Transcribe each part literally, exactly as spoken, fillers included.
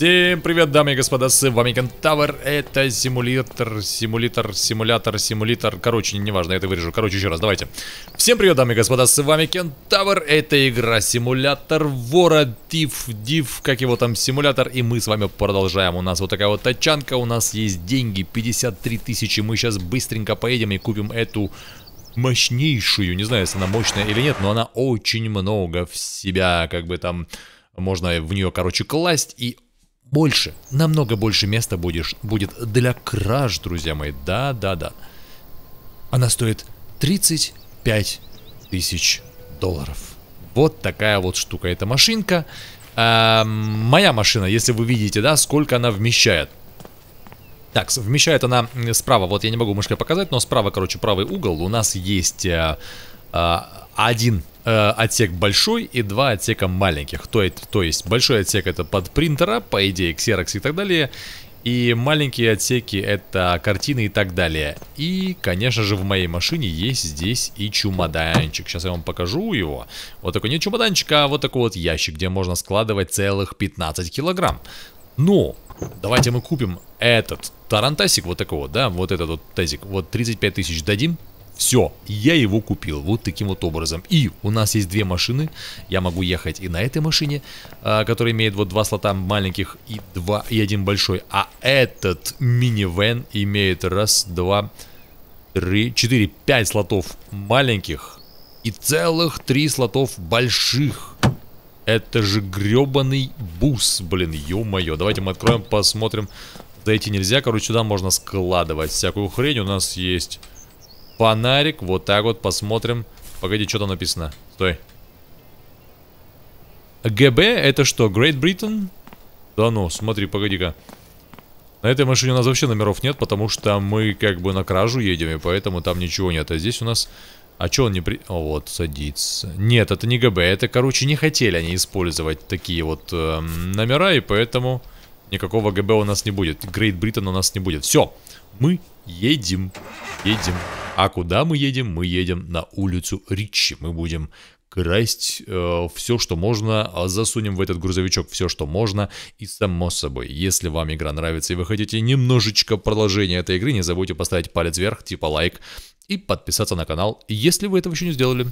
Всем привет, дамы и господа, с вами Кентавр. Это симулятор, симулятор, симулятор, симулятор. Короче, неважно, я это вырежу. Короче, еще раз, давайте. Всем привет, дамы и господа, с вами Кентавр. Это игра симулятор вора, див, див, как его там, симулятор. И мы с вами продолжаем. У нас вот такая вот тачанка, у нас есть деньги, пятьдесят три тысячи. Мы сейчас быстренько поедем и купим эту мощнейшую. Не знаю, если она мощная или нет, но она очень много в себя, как бы там, можно в нее, короче, класть и... Больше, намного больше места будешь, будет для краж, друзья мои. Да, да, да. Она стоит тридцать пять тысяч долларов. Вот такая вот штука. Эта машинка. А, моя машина, если вы видите, да, сколько она вмещает. Так, вмещает она справа. Вот я не могу мышкой показать, но справа, короче, правый угол. У нас есть а, а, один э, отсек большой и два отсека маленьких. То, то есть большой отсек это под принтера, по идее, ксерокс и так далее. И маленькие отсеки это картины и так далее. И, конечно же, в моей машине есть здесь и чемоданчик. Сейчас я вам покажу его. Вот такой не чемоданчик, а вот такой вот ящик, где можно складывать целых пятнадцать килограмм. Но давайте мы купим этот тарантасик, вот такой вот, да, вот этот вот тазик. Вот тридцать пять тысяч дадим. Все, я его купил вот таким вот образом. И у нас есть две машины. Я могу ехать и на этой машине, а, которая имеет вот два слота маленьких и два и один большой. А этот минивэн имеет раз, два, три, четыре, пять слотов маленьких и целых три слотов больших. Это же гребаный бус, блин, ё-моё. Давайте мы откроем, посмотрим. Зайти нельзя, короче, сюда можно складывать всякую хрень. У нас есть... фонарик, вот так вот, посмотрим. Погоди, что там написано? Стой. ГБ, это что, Great Britain? Да ну, смотри, погоди-ка. На этой машине у нас вообще номеров нет, потому что мы как бы на кражу едем, и поэтому там ничего нет. А здесь у нас... А что он не при... О, вот, садится. Нет, это не ГБ, это, короче, не хотели они использовать такие вот э, номера, и поэтому никакого ГБ у нас не будет. Great Britain у нас не будет. Все, мы едем, едем. А куда мы едем? Мы едем на улицу Ричи. Мы будем красть э, все, что можно. Засунем в этот грузовичок все, что можно. И само собой, если вам игра нравится и вы хотите немножечко продолжения этой игры, не забудьте поставить палец вверх, типа лайк, и подписаться на канал, если вы этого еще не сделали.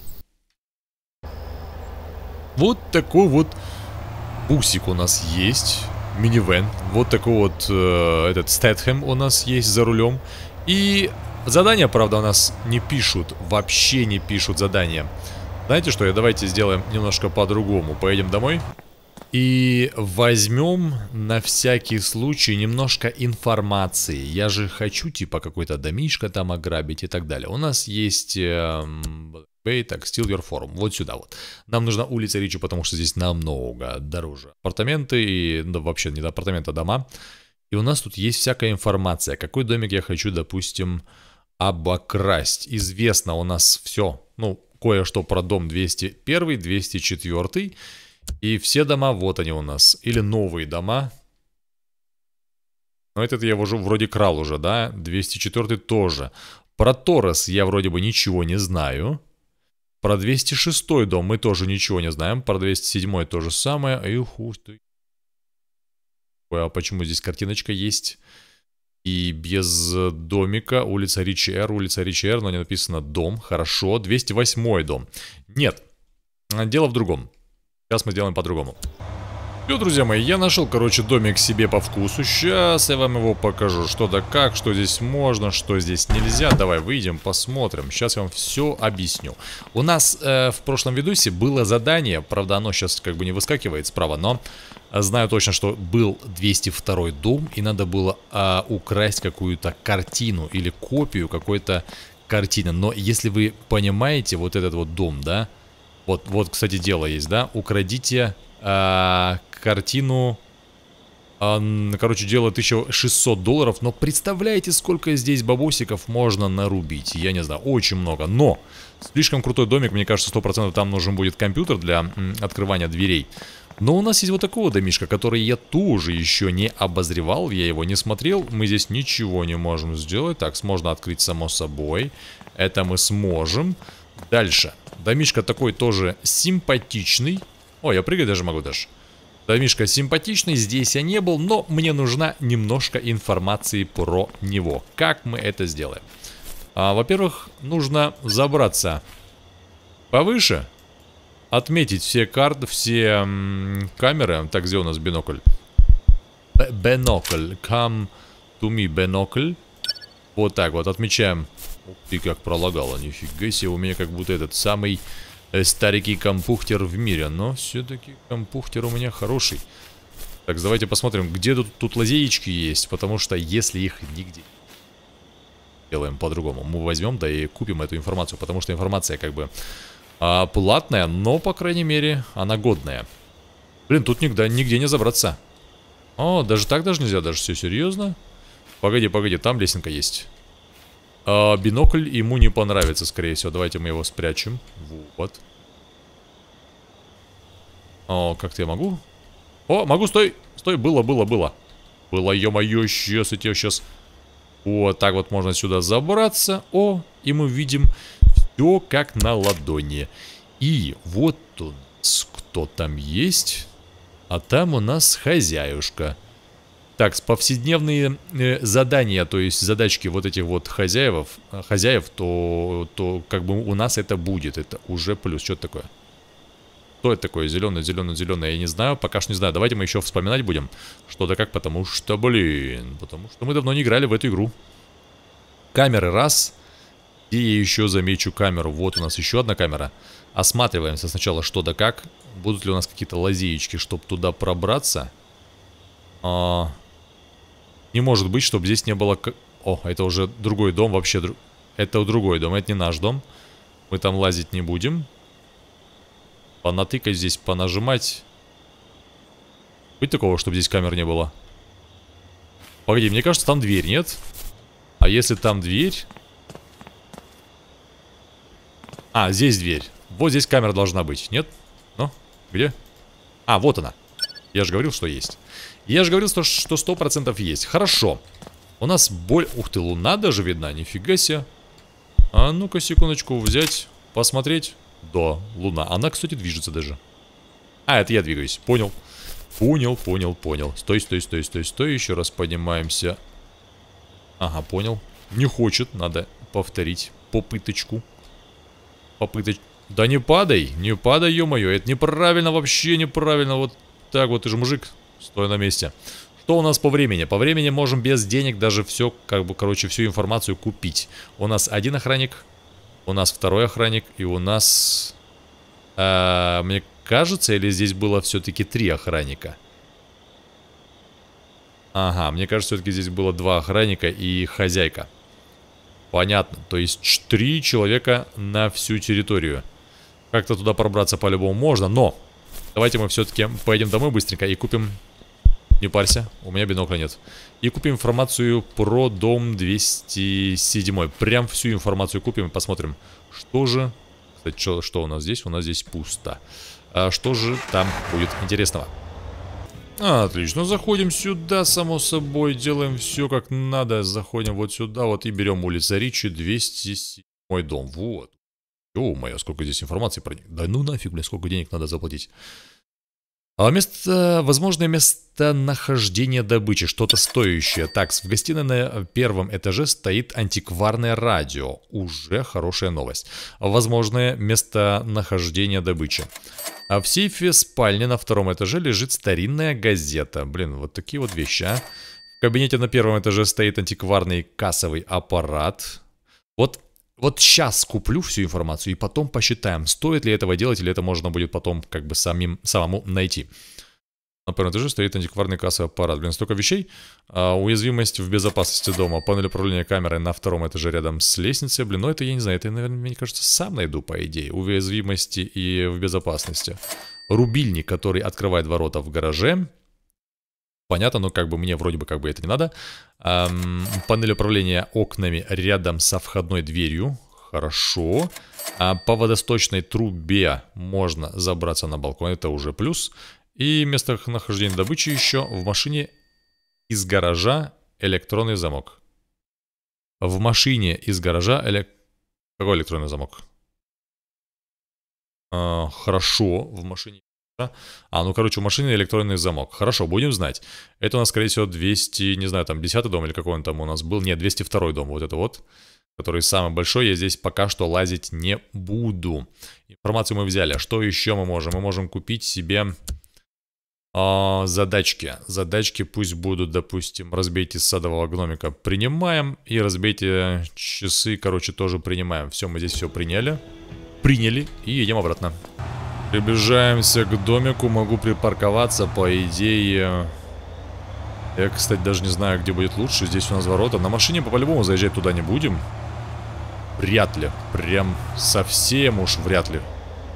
Вот такой вот бусик у нас есть. Минивэн. Вот такой вот э, этот Стэтхэм у нас есть за рулем. И... задания, правда, у нас не пишут, вообще не пишут задания. Знаете что, давайте сделаем немножко по-другому. Поедем домой и возьмем на всякий случай немножко информации. Я же хочу типа какой-то домишко там ограбить и так далее. У нас есть... Эм... так, Steal Your Forum. Вот сюда вот. Нам нужна улица Ричи, потому что здесь намного дороже. Апартаменты и... ну, вообще не до апартамента, дома. И у нас тут есть всякая информация. Какой домик я хочу, допустим... обокрасть. Известно у нас все, ну, кое-что про дом двести один, двести четыре. И все дома, вот они у нас. Или новые дома. Но этот я уже вроде крал уже, да? двести четыре тоже. Про Торрес я вроде бы ничего не знаю. Про двести шесть дом мы тоже ничего не знаем. Про двести семь то же самое. Эх, ух ты. А почему здесь картиночка есть? И без домика, улица Ричи Р, улица Ричи Р, но не написано дом, хорошо, двести восьмой дом. Нет, дело в другом. Сейчас мы сделаем по-другому. Все, друзья мои, я нашел, короче, домик себе по вкусу. Сейчас я вам его покажу, что да как, что здесь можно, что здесь нельзя. Давай выйдем, посмотрим. Сейчас я вам все объясню. У нас э, в прошлом видосе было задание, правда оно сейчас как бы не выскакивает справа, но... знаю точно, что был двести второй дом, и надо было а, украсть какую-то картину или копию какой-то картины. Но если вы понимаете, вот этот вот дом, да, вот, вот кстати, дело есть, да, украдите а, картину, а, короче, дело тысяча шестьсот долларов, но представляете, сколько здесь бабосиков можно нарубить? Я не знаю, очень много, но слишком крутой домик, мне кажется, сто процентов там нужен будет компьютер для м, открывания дверей. Но у нас есть вот такого домишка, который я тоже еще не обозревал, я его не смотрел. Мы здесь ничего не можем сделать. Так, можно открыть само собой. Это мы сможем. Дальше. Домишка такой тоже симпатичный. О, я прыгать даже могу даже. Домишко симпатичный, здесь я не был, но мне нужна немножко информации про него. Как мы это сделаем? А, во-первых, нужно забраться повыше, отметить все карты, все м, камеры. Так, где у нас бинокль? Бинокль. Come to me, бинокль. Вот так вот, отмечаем. Ух ты, как пролагало, нифига себе, у меня как будто этот самый э, старенький компухтер в мире. Но все-таки компухтер у меня хороший. Так, давайте посмотрим, где тут, тут лазеечки есть. Потому что если их нигде делаем по-другому, мы возьмем, да и купим эту информацию. Потому что информация как бы а, платная, но, по крайней мере, она годная. Блин, тут нигде, нигде не забраться. О, даже так даже нельзя, даже все серьезно. Погоди, погоди, там лесенка есть. А, бинокль ему не понравится, скорее всего. Давайте мы его спрячем. Вот. О, как-то я могу? О, могу, стой! Стой, было, было, было. Было, ё-моё, сейчас, я тебя сейчас... Вот так вот можно сюда забраться. О, и мы видим все как на ладони. И вот у нас кто там есть. А там у нас хозяюшка. Так, повседневные э, задания, то есть задачки вот этих вот хозяев, хозяев, то, то как бы у нас это будет. Это уже плюс. Что это такое? Что это такое? Зеленое, зеленое, зеленое. Я не знаю, пока что не знаю. Давайте мы еще вспоминать будем. Что да как, потому что, блин, потому что мы давно не играли в эту игру. Камеры раз. И я еще замечу камеру. Вот у нас еще одна камера. Осматриваемся сначала что да как. Будут ли у нас какие-то лазеечки, чтобы туда пробраться? А... Не может быть, чтобы здесь не было... О, это уже другой дом, вообще... Дру... Это другой дом, это не наш дом. Мы там лазить не будем. Понатыкать здесь, понажимать. Быть такого, чтобы здесь камер не было? Погоди, мне кажется, там дверь, нет? А если там дверь... А, здесь дверь. Вот здесь камера должна быть, нет? Ну, где? А, вот она. Я же говорил, что есть. Я же говорил, что сто процентов есть. Хорошо. У нас боль... Ух ты, луна даже видна, нифига себе. А ну-ка, секундочку, взять, посмотреть. Да, луна. Она, кстати, движется даже. А, это я двигаюсь, понял. Понял, понял, понял. Стой, стой, стой, стой, стой. Еще раз поднимаемся. Ага, понял. Не хочет, надо повторить попыточку. Попыточку. Да не падай, не падай, ё-моё. Это неправильно, вообще неправильно. Вот так вот, ты же мужик. Стой на месте. Что у нас по времени? По времени можем без денег даже все, как бы, короче, всю информацию купить. У нас один охранник, у нас второй охранник, и у нас... А, мне кажется, или здесь было все-таки три охранника? Ага, мне кажется, все-таки здесь было два охранника и хозяйка. Понятно, то есть три человека на всю территорию. Как-то туда пробраться по-любому можно, но... Давайте мы все-таки поедем домой быстренько и купим... Не парься, у меня бинокля нет. И купим информацию про дом двести семь. Прям всю информацию купим и посмотрим, что же... Кстати, что, что у нас здесь? У нас здесь пусто. А что же там будет интересного? Отлично, заходим сюда, само собой. Делаем все как надо. Заходим вот сюда вот и берем улица Ричи, двести семь дом. Вот. Ё-моё, сколько здесь информации про них. Да ну нафиг, бля, сколько денег надо заплатить. А место, возможное местонахождение добычи, что-то стоящее. Так, в гостиной на первом этаже стоит антикварное радио. Уже хорошая новость. Возможное местонахождение добычи. А в сейфе спальни на втором этаже лежит старинная газета. Блин, вот такие вот вещи, а. В кабинете на первом этаже стоит антикварный кассовый аппарат. Вот... Вот сейчас куплю всю информацию и потом посчитаем, стоит ли этого делать, или это можно будет потом как бы самим, самому найти. На первом этаже стоит антикварный кассовый аппарат. Блин, столько вещей. А, уязвимость в безопасности дома. Панель управления камерой на втором этаже рядом с лестницей. Блин, ну это я не знаю, это, наверное, мне кажется, сам найду, по идее. Уязвимости и в безопасности. Рубильник, который открывает ворота в гараже. Понятно, но как бы мне вроде бы как бы это не надо. Эм, панель управления окнами рядом со входной дверью. Хорошо. А по водосточной трубе можно забраться на балкон. Это уже плюс. И местонахождение добычи еще в машине из гаража электронный замок. В машине из гаража элек... Какой электронный замок? А, хорошо. В машине А, ну, короче, у машины электронный замок. Хорошо, будем знать. Это у нас, скорее всего, двести, не знаю, там, десятый дом или какой он там у нас был. Нет, двести второй дом, вот это вот. Который самый большой. Я здесь пока что лазить не буду. Информацию мы взяли. А что еще мы можем? Мы можем купить себе а, задачки. Задачки пусть будут, допустим, разбейте садового гномика. Принимаем. И разбейте часы, короче, тоже принимаем. Все, мы здесь все приняли. Приняли и едем обратно. Приближаемся к домику, могу припарковаться, по идее. Я, кстати, даже не знаю, где будет лучше. Здесь у нас ворота. На машине по-любому заезжать туда не будем. Вряд ли. Прям совсем уж вряд ли.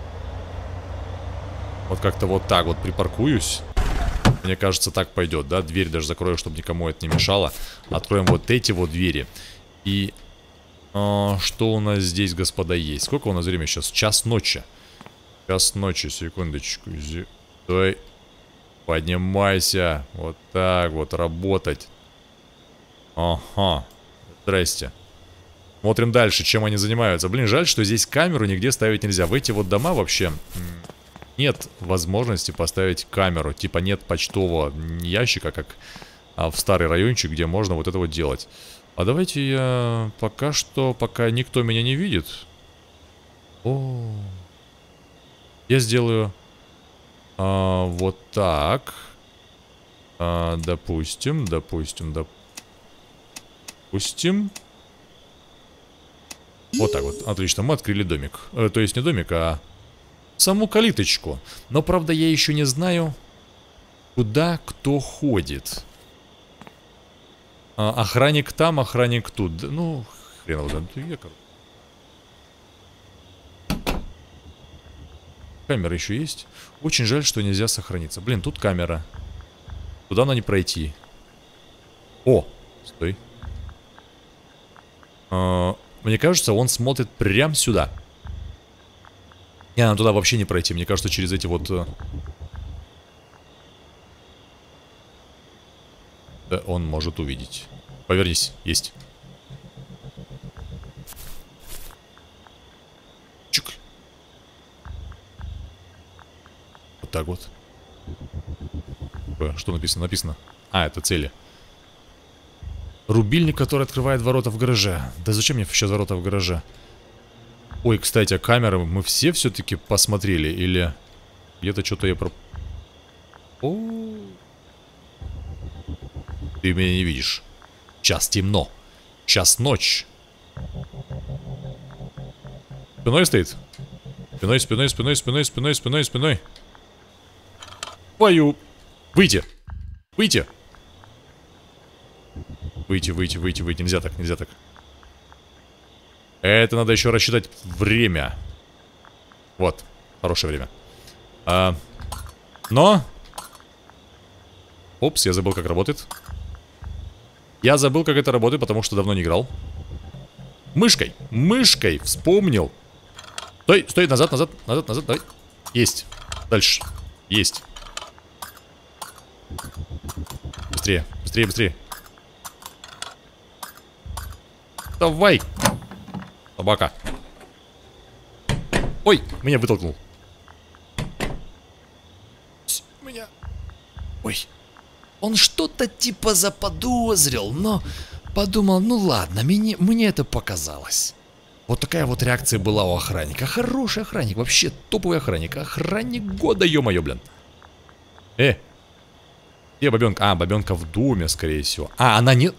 Вот как-то вот так вот припаркуюсь. Мне кажется, так пойдет, да? Дверь даже закрою, чтобы никому это не мешало. Откроем вот эти вот двери. И а, что у нас здесь, господа, есть? Сколько у нас времени сейчас? Час ночи. Час ночи, секундочку. Стой. Поднимайся. Вот так вот, работать. Ага. Здрасте. Смотрим дальше, чем они занимаются. Блин, жаль, что здесь камеру нигде ставить нельзя. В эти вот дома вообще нет возможности поставить камеру. Типа нет почтового ящика, как а, в старый райончик, где можно вот это вот делать. А давайте я пока что, пока никто меня не видит. О. Я сделаю а, вот так. А, допустим, допустим, допустим. Вот так вот. Отлично, мы открыли домик. Э, то есть не домик, а саму калиточку. Но, правда, я еще не знаю, куда кто ходит. А, охранник там, охранник тут. Ну, хрен его знает. Я, короче. Камера еще есть. Очень жаль, что нельзя сохраниться. Блин, тут камера. Туда надо не пройти. О, стой. А, мне кажется, он смотрит прямо сюда. Не, надо туда вообще не пройти. Мне кажется, через эти вот... Да, он может увидеть. Повернись, есть. Чик. Вот так вот. Что написано? Написано. А, это цели. Рубильник, который открывает ворота в гараже. Да зачем мне сейчас ворота в гараже? Ой, кстати, а камеры мы все все-таки посмотрели? Или где-то что-то я про... О, ты меня не видишь. Час темно. Час ночь. Спиной стоит? Спиной, спиной, спиной, спиной, спиной, спиной, спиной. Твою... Выйти! Выйти! Выйти, выйти, выйти, выйти. Нельзя так, нельзя так. Это надо еще рассчитать время. Вот, хорошее время. а, Но Опс, я забыл, как работает. Я забыл, как это работает, потому что давно не играл. Мышкой, мышкой, вспомнил. Стой, стой, назад, назад, назад, назад, давай. Есть, дальше, есть. Быстрее, быстрее, быстрее. Давай. Собака. Ой, меня вытолкнул. Меня. Ой. Он что-то типа заподозрил, но подумал, ну ладно, мне, мне это показалось. Вот такая вот реакция была у охранника. Хороший охранник, вообще топовый охранник. Охранник года, ё-моё, блин. Э. Где бабенка? А, бабенка в доме, скорее всего. А, она не...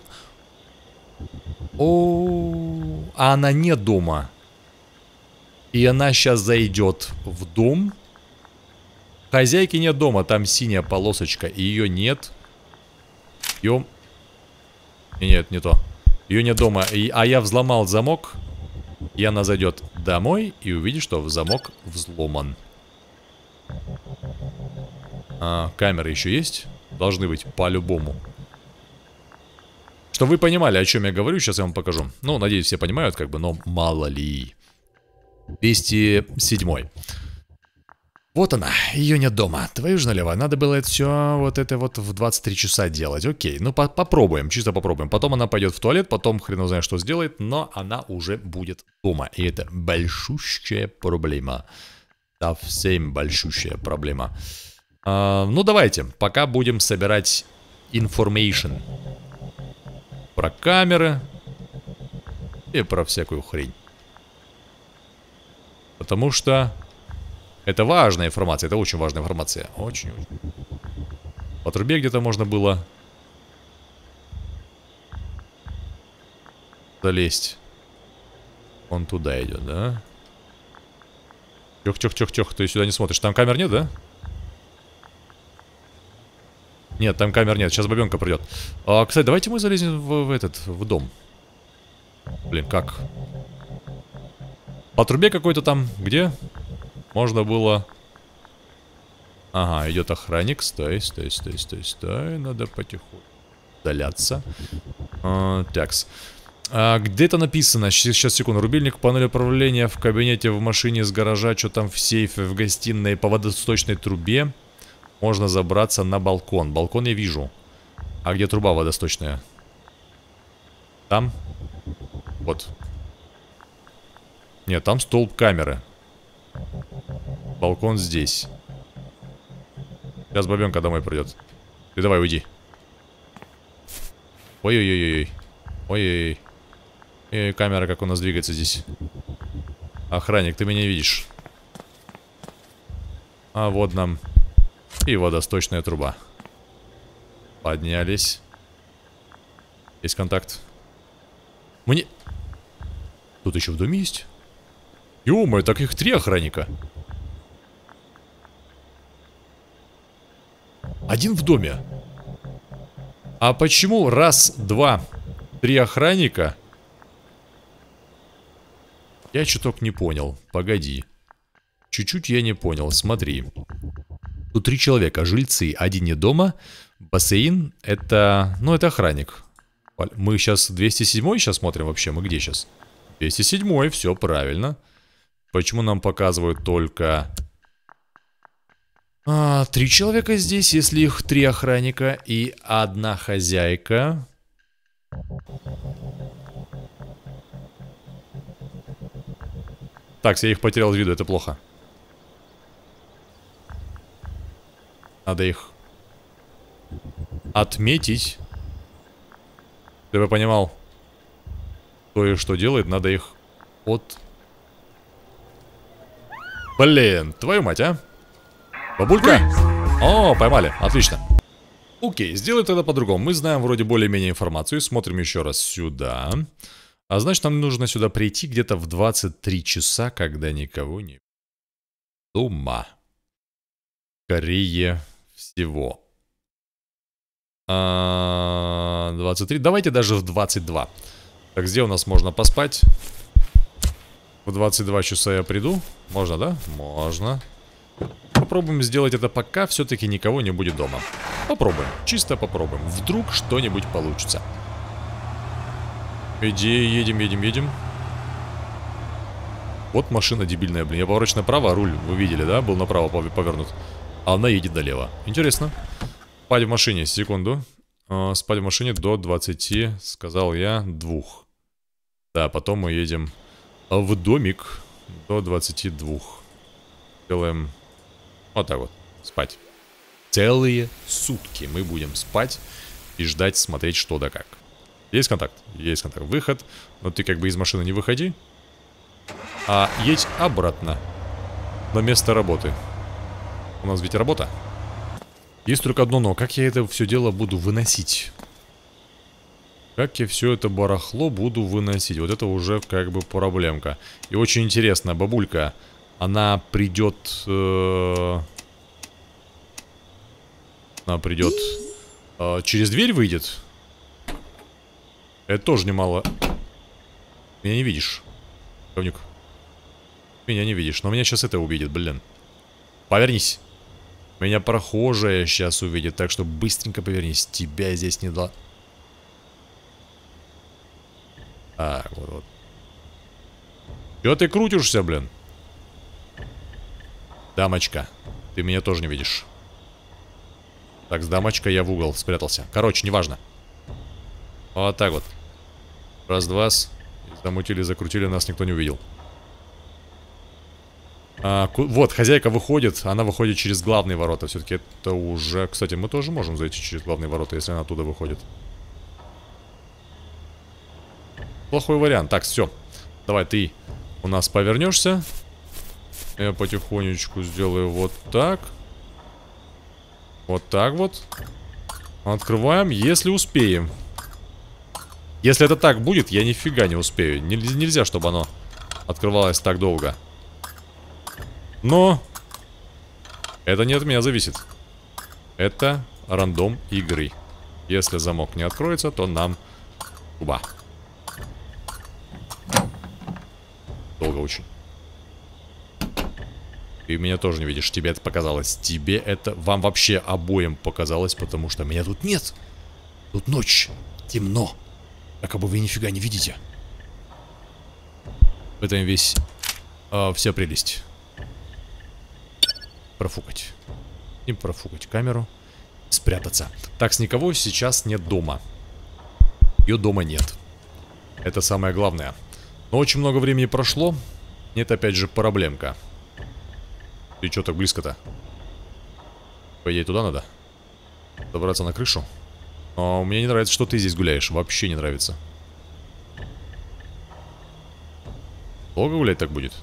О, а она не дома. И она сейчас зайдет в дом. Хозяйки нет дома, там синяя полосочка, и ее нет. Ее... Нет, не то. Ее нет дома, и... а я взломал замок. И она зайдет домой и увидит, что замок взломан. А, камеры еще есть? Должны быть, по-любому. Чтобы вы понимали, о чем я говорю, сейчас я вам покажу. Ну, надеюсь, все понимают, как бы, но мало ли. двести седьмой. Вот она, ее нет дома. Твою ж налево, надо было это все вот это вот в двадцать три часа делать. Окей, ну по попробуем, чисто попробуем. Потом она пойдет в туалет, потом хрен знает, что сделает, но она уже будет дома. И это большущая проблема. Совсем большущая проблема. А, ну, давайте. Пока будем собирать information. Про камеры. И про всякую хрень. Потому что это важная информация. Это очень важная информация. Очень-очень. По трубе где-то можно было залезть. Он туда идет, да? Тёх-тёх-тёх-тёх. Ты сюда не смотришь. Там камер нет, да? Нет, там камер нет. Сейчас бабёнка придет. А, кстати, давайте мы залезем в, в этот, в дом. Блин, как? По трубе какой-то там, где? Можно было... Ага, идет охранник. Стой, стой, стой, стой, стой. Надо потихоньку удаляться. А, такс. А, где-то написано, сейчас, секунду, рубильник, панель управления в кабинете, в машине с гаража, что там в сейфе, в гостиной, по водосточной трубе. Можно забраться на балкон. Балкон я вижу. А где труба водосточная? Там? Вот. Нет, там столб камеры. Балкон здесь. Сейчас бабенка домой придет. Ты давай уйди. Ой-ой-ой-ой. Ой-ой-ой. Ой, камера как у нас двигается здесь. Охранник, ты меня видишь. А вот нам и водосточная труба. Поднялись. Есть контакт. Мне... Тут еще в доме есть? Ё-моё, так их три охранника. Один в доме. А почему раз, два, три охранника? Я чуток не понял. Погоди. Чуть-чуть я не понял. Смотри. Тут три человека. Жильцы. Один не дома. Бассейн. Это... Ну, это охранник. Мы сейчас двести седьмой сейчас смотрим вообще. Мы где сейчас? двести седьмой. Все правильно. Почему нам показывают только... А, три человека здесь, если их три охранника и одна хозяйка. Так, я их потерял из виду, это плохо. Надо их отметить. Чтобы я понимал, кто и что делает, надо их от... Блин, твою мать, а? Бабулька? О, поймали, отлично. Окей, сделай тогда по-другому. Мы знаем вроде более-менее информацию. Смотрим еще раз сюда. А значит, нам нужно сюда прийти где-то в двадцать три часа, когда никого не... Дома. Скорее всего. А, двадцать три. Давайте даже в двадцать два. Так, где у нас можно поспать? В двадцать два часа я приду. Можно, да? Можно. Попробуем сделать это, пока все-таки никого не будет дома. Попробуем. Чисто попробуем. Вдруг что-нибудь получится. Иди, едем, едем, едем. Вот машина дебильная, блин. Я поворачиваю направо, а руль, вы видели, да? Был направо повернут. А она едет налево. Интересно. Спать в машине, секунду. А, спать в машине до двадцати, сказал я, двух. Да, потом мы едем в домик до двадцати двух. Делаем вот так вот, спать. Целые сутки мы будем спать и ждать, смотреть что да как. Есть контакт? Есть контакт. Выход. Но ты как бы из машины не выходи, а едь обратно на место работы. У нас ведь работа. Есть только одно но. Как я это все дело буду выносить? Как я все это барахло буду выносить? Вот это уже как бы проблемка. И очень интересно, бабулька, она придет... Э... Она придет... Э, через дверь выйдет? Это тоже немало. Меня не видишь, говнюк. Меня не видишь, но меня сейчас это увидит, блин. Повернись. Меня прохожая сейчас увидит, так что быстренько повернись. Тебя здесь не дала. Так, вот, вот. Чё ты крутишься, блин? Дамочка, ты меня тоже не видишь. Так, с дамочкой я в угол спрятался. Короче, неважно. Вот так вот. Раз-два. Замутили, закрутили, нас никто не увидел. А, вот, хозяйка выходит. Она выходит через главные ворота. Все-таки это уже... Кстати, мы тоже можем зайти через главные ворота, если она оттуда выходит. Плохой вариант. Так, все. Давай, ты у нас повернешься. Я потихонечку сделаю вот так. Вот так вот. Открываем, если успеем. Если это так будет, я нифига не успею. Нельзя, чтобы оно открывалось так долго. Но это не от меня зависит. Это рандом игры. Если замок не откроется, то нам труба. Долго очень. Ты меня тоже не видишь. Тебе это показалось. Тебе это... Вам вообще обоим показалось, потому что меня тут нет. Тут ночь. Темно. Как бы вы нифига не видите. В этом весь... Э, вся прелесть. Профукать. И профукать камеру. Спрятаться. Так, с никого сейчас нет дома. Ее дома нет. Это самое главное. Но очень много времени прошло. Нет, опять же, проблемка. Ты что так близко-то? По идее, туда надо. Добраться на крышу. Но мне не нравится, что ты здесь гуляешь. Вообще не нравится. Долго гулять так будет?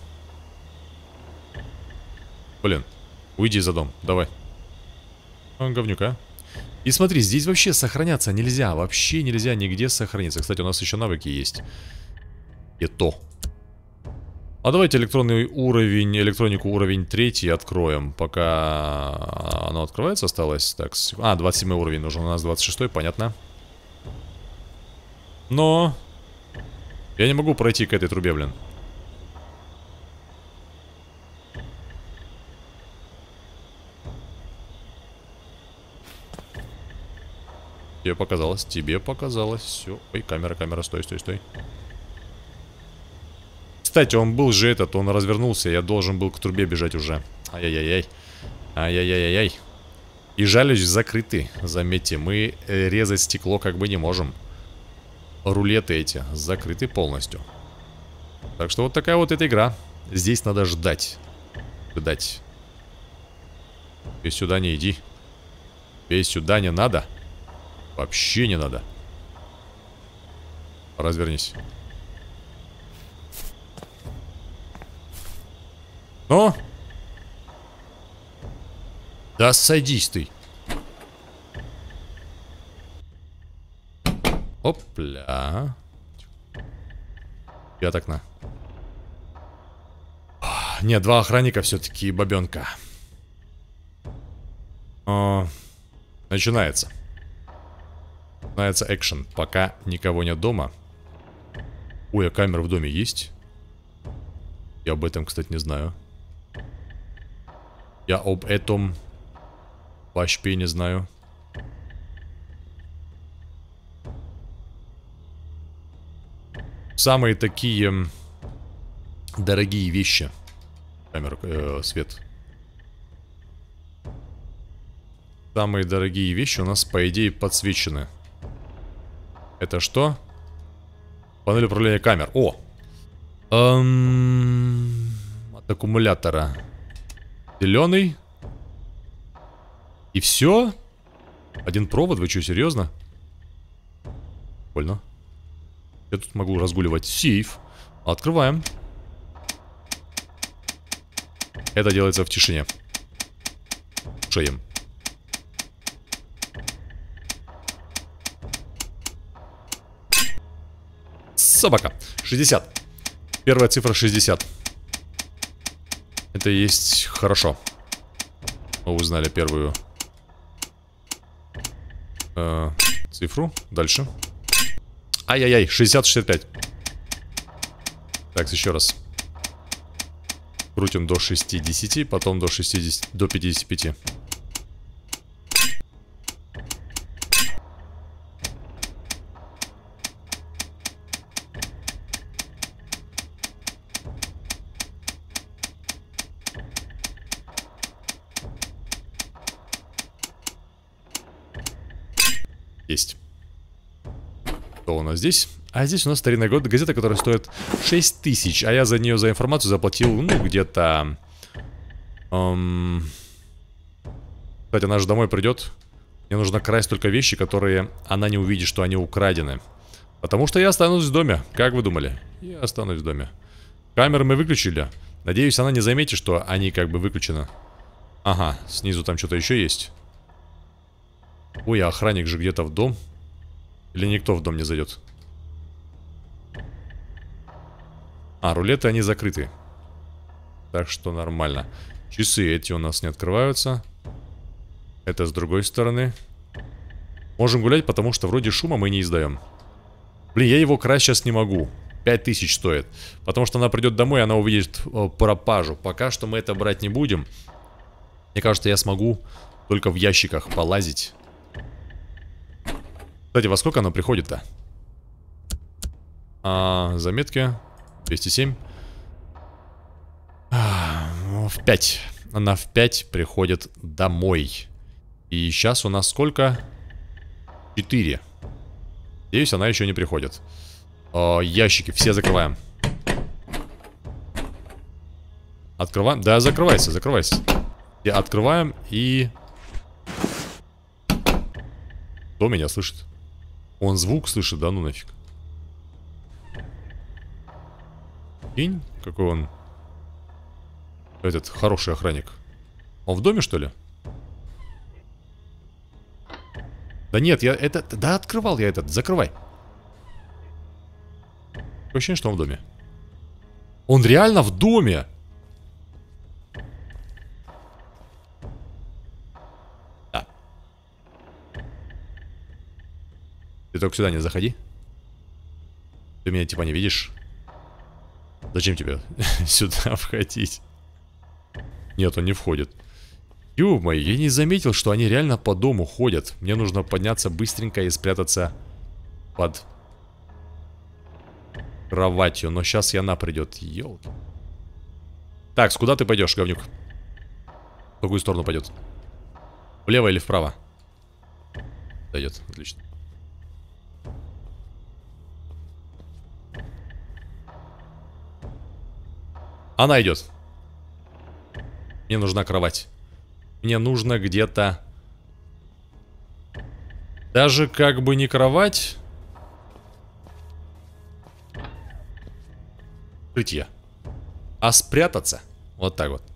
Блин. Уйди за дом, давай. А, говнюка. И смотри, здесь вообще сохраняться нельзя. Вообще нельзя нигде сохраниться. Кстати, у нас еще навыки есть. И то. А давайте электронный уровень, электронику уровень третий откроем. Пока оно открывается, осталось. Так, а, двадцать седьмой уровень нужен. У нас двадцать шестой, понятно. Но я не могу пройти к этой трубе, блин. Тебе показалось, тебе показалось. Все. Ой, камера, камера, стой, стой, стой. Кстати, он был же этот, он развернулся. Я должен был к трубе бежать уже. Ай-яй-яй-яй. Ай-яй-яй-яй. И жалюзи закрыты. Заметьте, мы резать стекло как бы не можем. Рулеты эти закрыты полностью. Так что вот такая вот эта игра. Здесь надо ждать. Ждать. Ты сюда не иди. Ты сюда не надо. Вообще не надо. Развернись. Ну? Да садись ты. Опля. Я так на. Нет, два охранника все-таки и бабенка. О, начинается. Начинается экшен. Пока никого нет дома. Ой, а камера в доме есть? Я об этом, кстати, не знаю. Я об этом вообще не знаю. Самые такие дорогие вещи. Камера, э, свет. Самые дорогие вещи у нас, по идее, подсвечены. Это что? Панель управления камер. О! Эм... От аккумулятора. Зеленый. И все? Один провод? Вы что, серьезно? Прикольно. Я тут могу разгуливать. Сейф. Открываем. Это делается в тишине. Шеем. Собака. шестьдесят. Первая цифра шестьдесят. Это и есть хорошо. Мы узнали первую э, цифру. Дальше. Ай-яй-яй. шестьдесят шестьдесят пять. Так, еще раз. Крутим до шестидесяти, потом до шестидесяти, до пятидесяти пяти. Есть. Что у нас здесь? А здесь у нас старинная газета, которая стоит шесть тысяч. А я за нее, за информацию заплатил, ну, где-то Эм... Кстати, она же домой придет. Мне нужно красть только вещи, которые она не увидит, что они украдены. Потому что я останусь в доме. Как вы думали? Я останусь в доме. Камеры мы выключили. Надеюсь, она не заметит, что они как бы выключены. Ага, снизу там что-то еще есть. Ой, а охранник же где-то в дом. Или никто в дом не зайдет? А, рулеты, они закрыты. Так что нормально. Часы эти у нас не открываются. Это с другой стороны. Можем гулять, потому что вроде шума мы не издаем. Блин, я его красть сейчас не могу. пять тысяч стоит. Потому что она придет домой, и она увидит о, пропажу. Пока что мы это брать не будем. Мне кажется, я смогу только в ящиках полазить. Кстати, во сколько она приходит-то? А, заметки. двести семь. А, в пять. Она в пять приходит домой. И сейчас у нас сколько? четыре. Надеюсь, она еще не приходит. О, ящики все закрываем. Открываем? Да, закрывайся, закрывайся. И открываем и... Кто меня слышит? Он звук слышит, да ну нафиг. Кинь, какой он... Этот хороший охранник. Он в доме, что ли? Да нет, я это... Да открывал я этот, закрывай. Такое ощущение, что он в доме. Он реально в доме! Да. Ты только сюда не заходи. Ты меня типа не видишь. Зачем тебе сюда входить? Нет, он не входит. Ё-моё, я не заметил, что они реально по дому ходят. Мне нужно подняться быстренько и спрятаться под кроватью. Но сейчас и она придет. Ёлки. Так, куда ты пойдешь, говнюк? В какую сторону пойдет? Влево или вправо? Дойдет, отлично. Она идет. Мне нужна кровать. Мне нужно где-то... Даже как бы не кровать. Укрытие. А спрятаться. Вот так вот.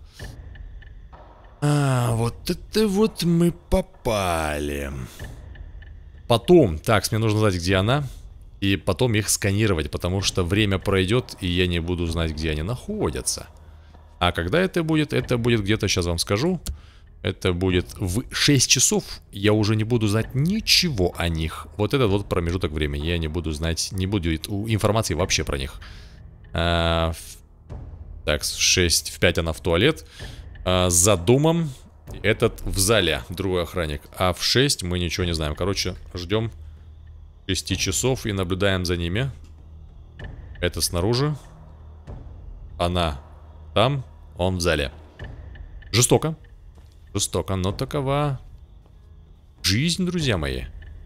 А, вот это вот мы попали. Потом, так, мне нужно знать, где она. И потом их сканировать, потому что время пройдет, и я не буду знать, где они находятся. А когда это будет? Это будет где-то, сейчас вам скажу. Это будет в шесть часов. Я уже не буду знать ничего о них. Вот этот вот промежуток времени. Я не буду знать, не будет информации вообще про них. А, в, так, в шесть, в пять она в туалет. А, за домом этот в зале, другой охранник. А в шесть мы ничего не знаем. Короче, ждем шести часов и наблюдаем за ними. Это снаружи. Она там, он в зале. Жестоко. Жестоко, но такова жизнь, друзья мои.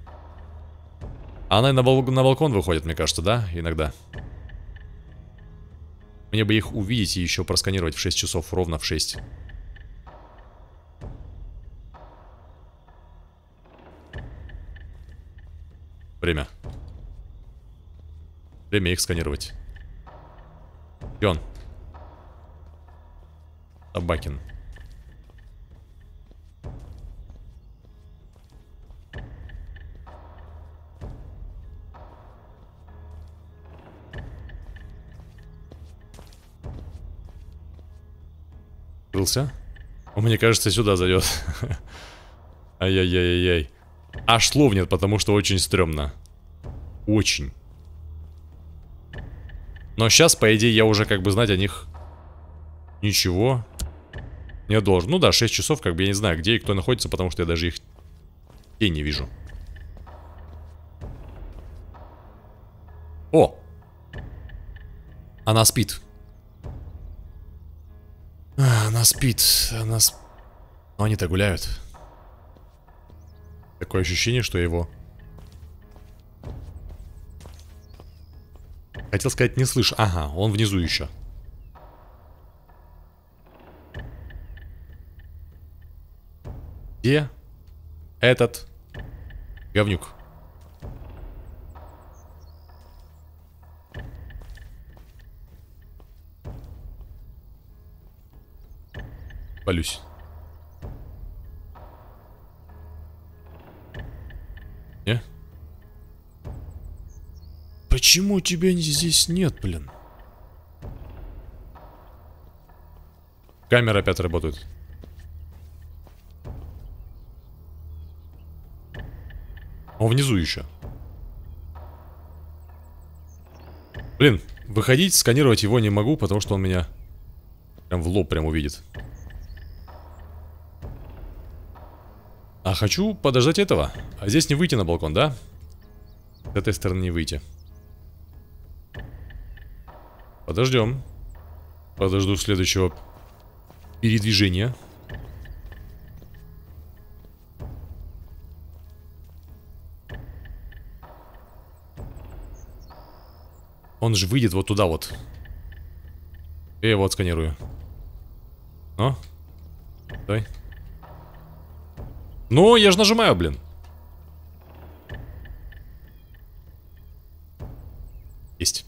Она на, бал на балкон выходит, мне кажется, да? Иногда. Мне бы их увидеть и еще просканировать в шесть часов, ровно в шесть. Время. Время их сканировать. Где он? Табакин. Скрылся? Он, мне кажется, сюда зайдет. Ай-яй-яй-яй. Аж слов нет, потому что очень стрёмно. Очень. Но сейчас, по идее, я уже как бы знать о них ничего не должен. Ну да, шесть часов, как бы я не знаю, где и кто находится, потому что я даже их тень не вижу. О! Она спит. А, она спит. Она сп... Но они-то гуляют. Такое ощущение, что его... Хотел сказать, не слышь. Ага, он внизу еще. Где этот говнюк? Полюсь. Не? Почему тебя здесь нет, блин? Камера опять работает. Он внизу еще. Блин, выходить, сканировать его не могу, потому что он меня прям в лоб прям увидит. А хочу подождать этого. А здесь не выйти на балкон, да? С этой стороны не выйти. Подождем. Подожду следующего передвижения. Он же выйдет вот туда вот. Я его отсканирую. Ну? Давай. Ну, я же нажимаю, блин. Есть.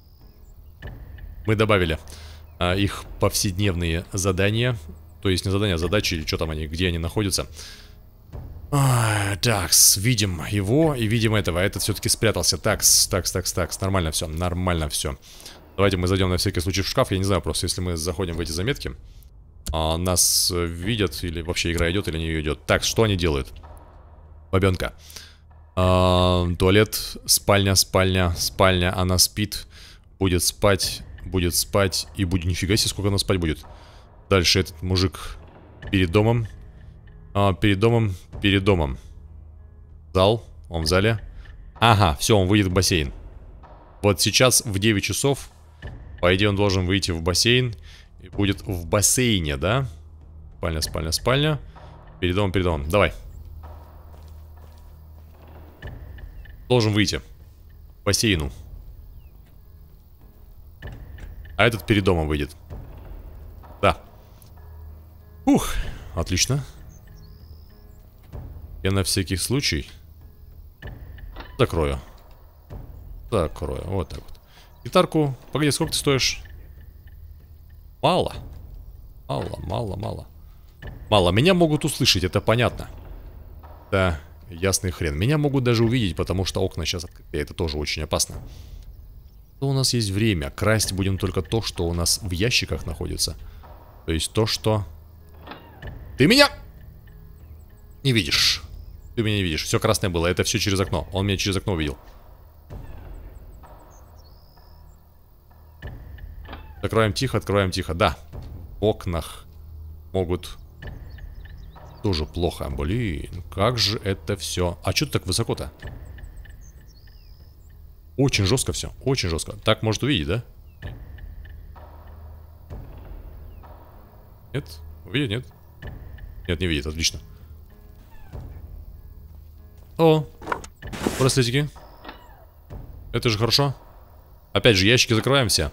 Мы добавили а, их повседневные задания. То есть не задания, а задачи или что там они, где они находятся. А, такс, видим его и видим этого. Этот все-таки спрятался. Такс, такс, такс, такс. Нормально все, нормально все. Давайте мы зайдем на всякий случай в шкаф. Я не знаю просто, если мы заходим в эти заметки, а, нас видят или вообще игра идет или не идет. Так, что они делают? Бабенка. А, туалет, спальня, спальня, спальня. Она спит, будет спать, будет спать и будет... Нифига себе, сколько она спать будет. Дальше этот мужик перед домом. А, перед домом, перед домом. Зал, он в зале. Ага, все, он выйдет в бассейн. Вот сейчас в девять часов, по идее, он должен выйти в бассейн. И будет в бассейне, да? Спальня, спальня, спальня. Перед домом, перед домом. Давай. Должен выйти в бассейну. А этот перед домом выйдет. Да. Ух, отлично. Я на всякий случай закрою. Закрою, вот так вот. Гитарку, погоди, сколько ты стоишь? Мало. Мало, мало, мало. Мало, меня могут услышать, это понятно. Да, ясный хрен. Меня могут даже увидеть, потому что окна сейчас открыты. Это тоже очень опасно. То у нас есть время. Красть будем только то, что у нас в ящиках находится. То есть то, что... Ты меня не видишь. Ты меня не видишь. Все красное было. Это все через окно. Он меня через окно увидел. Закрываем тихо, открываем тихо. Да. В окнах могут... Тоже плохо. Блин, как же это все. А что ты так высоко-то? Очень жестко все. Очень жестко. Так может увидеть, да? Нет? Увидит, нет? Нет, не видит. Отлично. О, браслетики. Это же хорошо. Опять же, ящики закрываем все.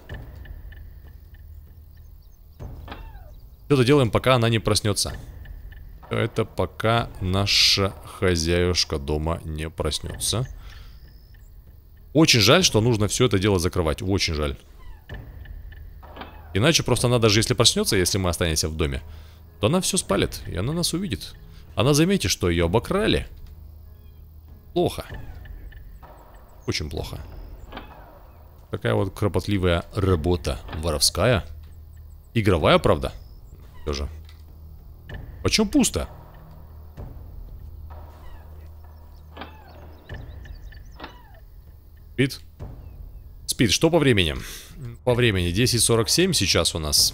Что-то делаем, пока она не проснется. Это пока наша хозяюшка дома не проснется. Очень жаль, что нужно все это дело закрывать. Очень жаль. Иначе просто она, даже если проснется, если мы останемся в доме, то она все спалит, и она нас увидит. Она заметит, что ее обокрали. Плохо. Очень плохо. Такая вот кропотливая работа. Воровская. Игровая, правда? Тоже. Почему пусто? Спит? Спит. Что по времени? По времени десять сорок семь сейчас у нас.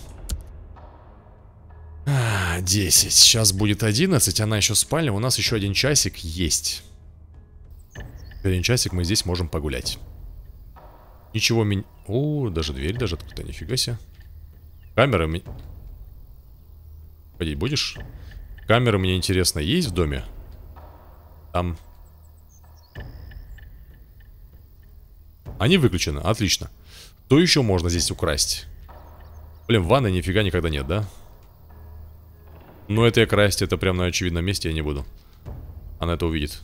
А, десять. Сейчас будет одиннадцать. Она еще в спальне. У нас еще один часик есть. Один часик мы здесь можем погулять. Ничего меня... О, даже дверь даже открыта. Нифига себе. Камера... Ми... Ходить будешь? Камеры, мне интересно, есть в доме? Там... Они выключены, отлично. Что еще можно здесь украсть? Блин, в ванной нифига никогда нет, да? Но это я красть, это прям на очевидном месте я не буду. Она это увидит.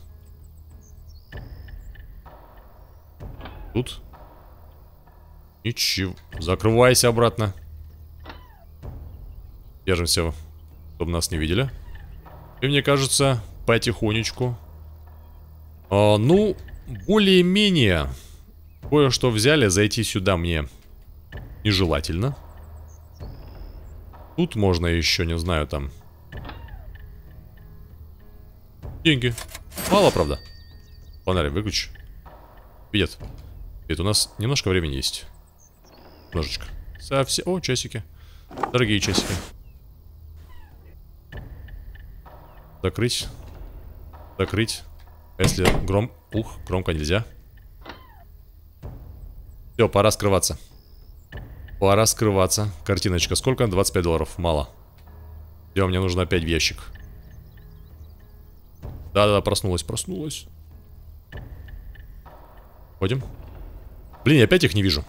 Тут? Ничего. Закрывайся обратно. Держимся, чтобы нас не видели. И мне кажется, потихонечку. А, ну, более-менее кое-что взяли. Зайти сюда мне нежелательно. Тут можно еще, не знаю, там... Деньги. Мало, правда. Фонарь выключи. Видят. Ведь у нас немножко времени есть. Немножечко. Совсем... О, часики. Дорогие часики. Закрыть. Закрыть. Если гром... Ух, громко нельзя. Все, пора скрываться. Пора скрываться. Картиночка. Сколько? двадцать пять долларов. Мало. Все, мне нужно опять в ящик. Да-да-да, проснулась, проснулась. Ходим. Блин, я опять их не вижу.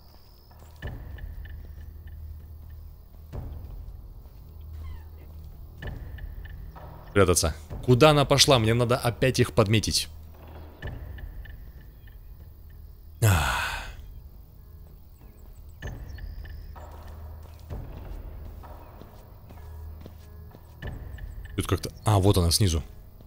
Прятаться. Куда она пошла? Мне надо опять их подметить. Тут как-то... А, вот она снизу.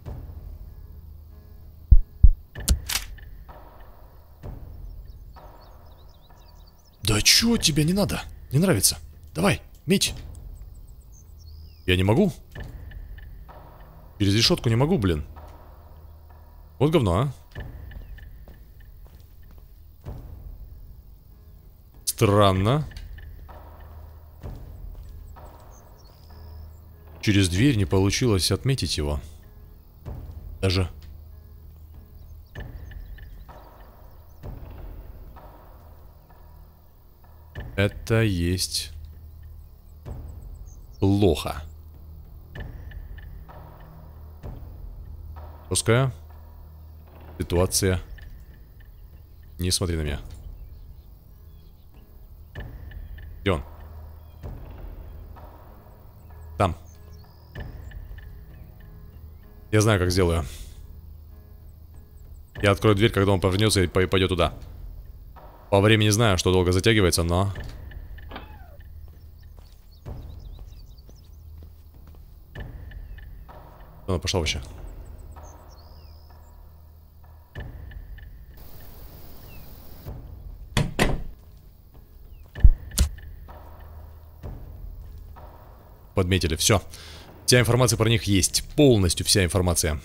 Да чё тебе не надо? Не нравится? Давай, меть. Я не могу. Через решетку не могу, блин. Вот говно, а. Странно. Через дверь не получилось отметить его. Даже... Это есть плохо. Пускай ситуация. Не смотри на меня. Где он? Там. Я знаю, как сделаю. Я открою дверь, когда он повернется и пойдет туда. По времени знаю, что долго затягивается, но... Она пошла вообще. Подметили, все. Вся информация про них есть. Полностью вся информация.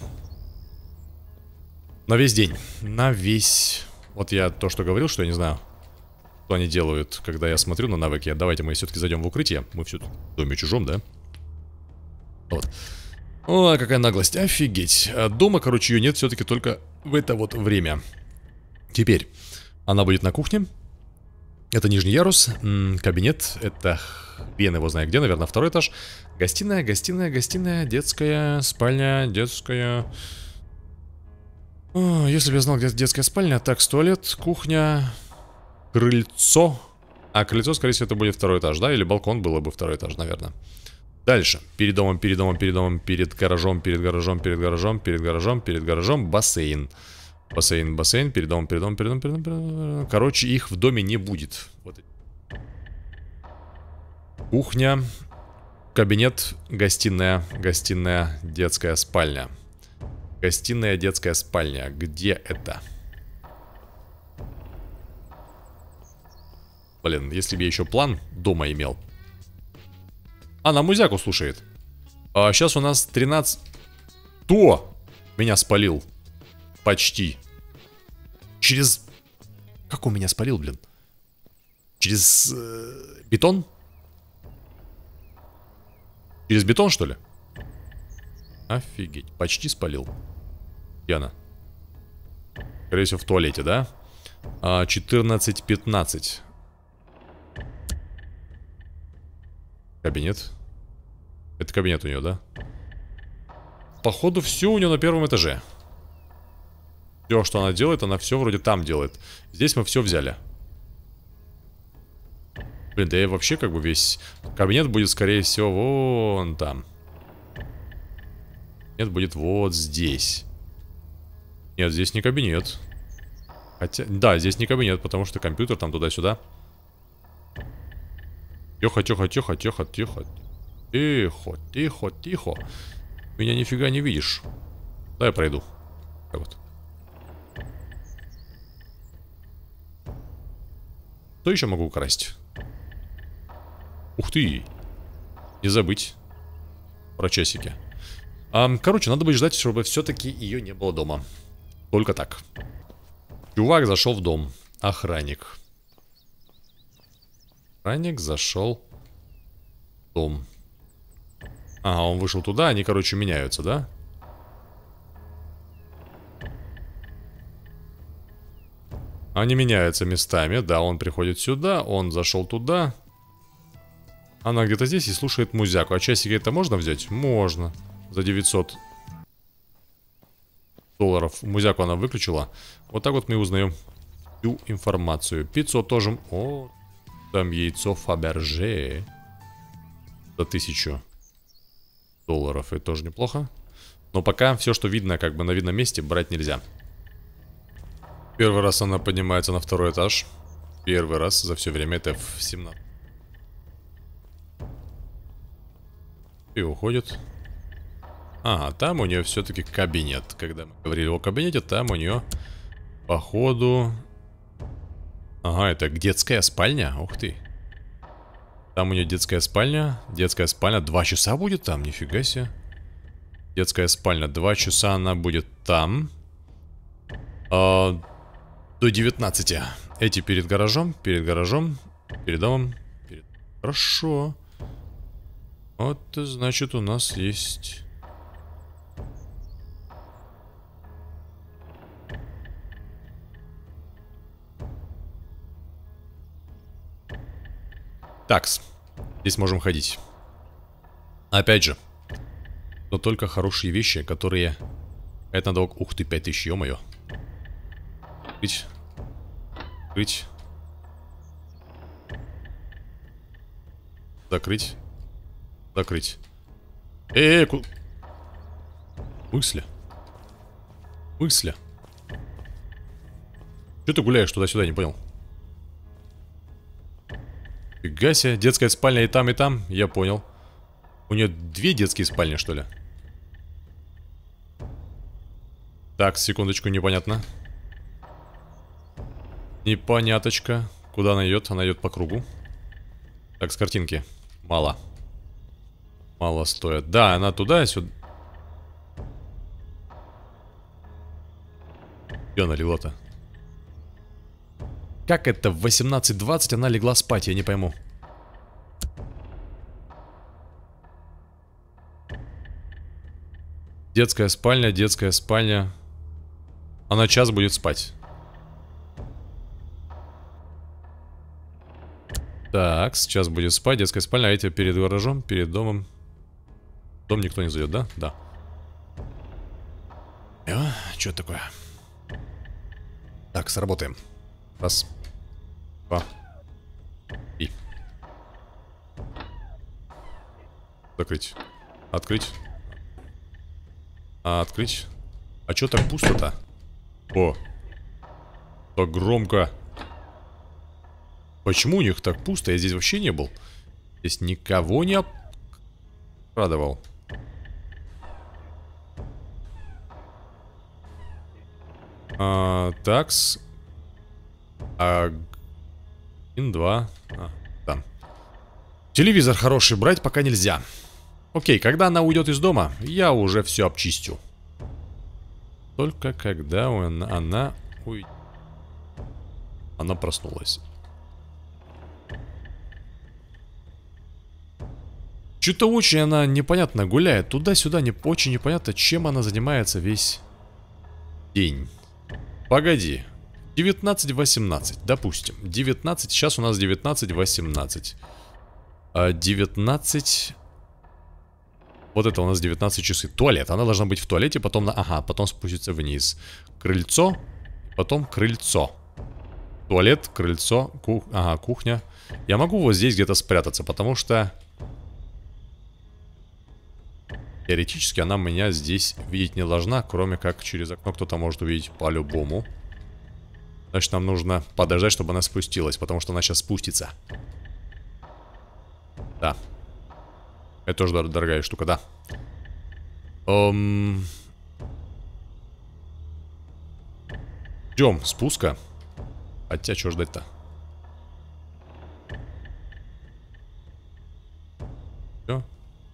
На весь день. На весь... Вот я то, что говорил, что я не знаю, что они делают, когда я смотрю на навыки. Давайте мы все-таки зайдем в укрытие. Мы все в доме чужом, да? Вот. О, какая наглость. Офигеть. Дома, короче, ее нет все-таки только в это вот время. Теперь она будет на кухне. Это нижний ярус. М-м, кабинет. Это хрен его знает где, наверное, второй этаж. Гостиная, гостиная, гостиная, детская, спальня, детская... О, если бы я знал, где детская спальня. Так, туалет, кухня, крыльцо. А, крыльцо, скорее всего, это будет второй этаж, да? Или балкон было бы второй этаж, наверное. Дальше. Перед домом, перед домом, перед домом, перед гаражом, перед гаражом, перед гаражом, перед гаражом, перед гаражом, бассейн. Бассейн, бассейн, перед домом, перед домом, перед домом, перед домом, перед домом. Короче, их в доме не будет. Вот. Кухня, кабинет, гостиная, гостиная, детская спальня. Гостиная, детская спальня. Где это? Блин, если бы я еще план дома имел. А, на музяку слушает. А сейчас у нас тринадцать... Кто меня спалил? Почти. Через... Как он меня спалил, блин? Через... Э, бетон? Через бетон, что ли? Офигеть. Почти спалил. Где она? Скорее всего, в туалете, да? А, четырнадцать пятнадцать. Кабинет. Это кабинет у нее, да? Походу, все у нее на первом этаже. Все, что она делает, она все вроде там делает. Здесь мы все взяли. Блин, да я вообще как бы весь... Кабинет будет, скорее всего, вон там. Нет, будет вот здесь. Нет, здесь не кабинет. Хотя, да, здесь не кабинет, потому что компьютер там туда-сюда. Тихо, тихо, тихо, тихо, тихо. Тихо, тихо, тихо. Меня нифига не видишь. Дай я пройду. Так вот. Что еще могу украсть? Ух ты. Не забыть про часики. А, короче, надо будет ждать, чтобы все-таки ее не было дома. Только так. Чувак зашел в дом. Охранник. Охранник зашел в дом. Ага, он вышел туда, они, короче, меняются, да? Они меняются местами, да, он приходит сюда, он зашел туда. Она где-то здесь и слушает музяку. А часики это можно взять? Можно. За девятьсот долларов. Музяку она выключила. Вот так вот мы узнаем всю информацию. пятьсот тоже. О, там яйцо Фаберже. За тысячу долларов. Это тоже неплохо. Но пока все, что видно, как бы на видном месте, брать нельзя. Первый раз она поднимается на второй этаж. Первый раз за все время. Это в семнадцать. И уходит. Ага, там у нее все-таки кабинет. Когда мы говорили о кабинете, там у нее, походу... Ага, это детская спальня. Ух ты. Там у нее детская спальня. Детская спальня. Два часа будет там? Нифига себе. Детская спальня. Два часа она будет там. А, до девятнадцати. Эти перед гаражом. Перед гаражом. Перед домом. Перед... Хорошо. Вот, значит, у нас есть... Такс. Здесь можем ходить. Опять же. Но только хорошие вещи, которые... Это надо... Ух ты, пять тысяч, ё-моё. Открыть. Открыть. Закрыть. Закрыть. Эй, ку... Мысли. Мысли. Че ты гуляешь туда-сюда, не понял. Фига себе, детская спальня и там, и там, я понял. У нее две детские спальни, что ли? Так, секундочку, непонятно. Непоняточка. Куда она идет? Она идет по кругу. Так, с картинки. Мало. Мало стоит. Да, она туда, сюда. Где она легла-то? Как это в восемнадцать двадцать она легла спать, я не пойму. Детская спальня, детская спальня. Она час будет спать. Так, сейчас будет спать, детская спальня. А эти перед гаражом, перед домом. Дом никто не зайдет, да? Да. Э, что это такое? Так, сработаем. Раз. Два. И. Закрыть. Открыть. А, открыть. А что так пусто-то? О. Так громко. Почему у них так пусто? Я здесь вообще не был. Здесь никого не обрадовал. А, такс. А, один, два. А, там. Телевизор хороший брать пока нельзя. Окей, когда она уйдет из дома, я уже все обчистю. Только когда он, она уйдет. Она проснулась. Что-то очень она непонятно гуляет. Туда-сюда не, очень непонятно, чем она занимается весь день. Погоди. девятнадцать восемнадцать, допустим. девятнадцать, сейчас у нас девятнадцать восемнадцать. А девятнадцать... Вот это у нас девятнадцать часы. Туалет. Она должна быть в туалете, потом на... Ага, потом спуститься вниз. Крыльцо, потом крыльцо. Туалет, крыльцо, кух... Ага, кухня. Я могу вот здесь где-то спрятаться, потому что... Теоретически она меня здесь видеть не должна, кроме как через окно кто-то может увидеть по-любому. Значит, нам нужно подождать, чтобы она спустилась, потому что она сейчас спустится. Да. Это тоже дор дорогая штука, да. Эм... Ждем спуска. Хотя, что ждать-то? Все.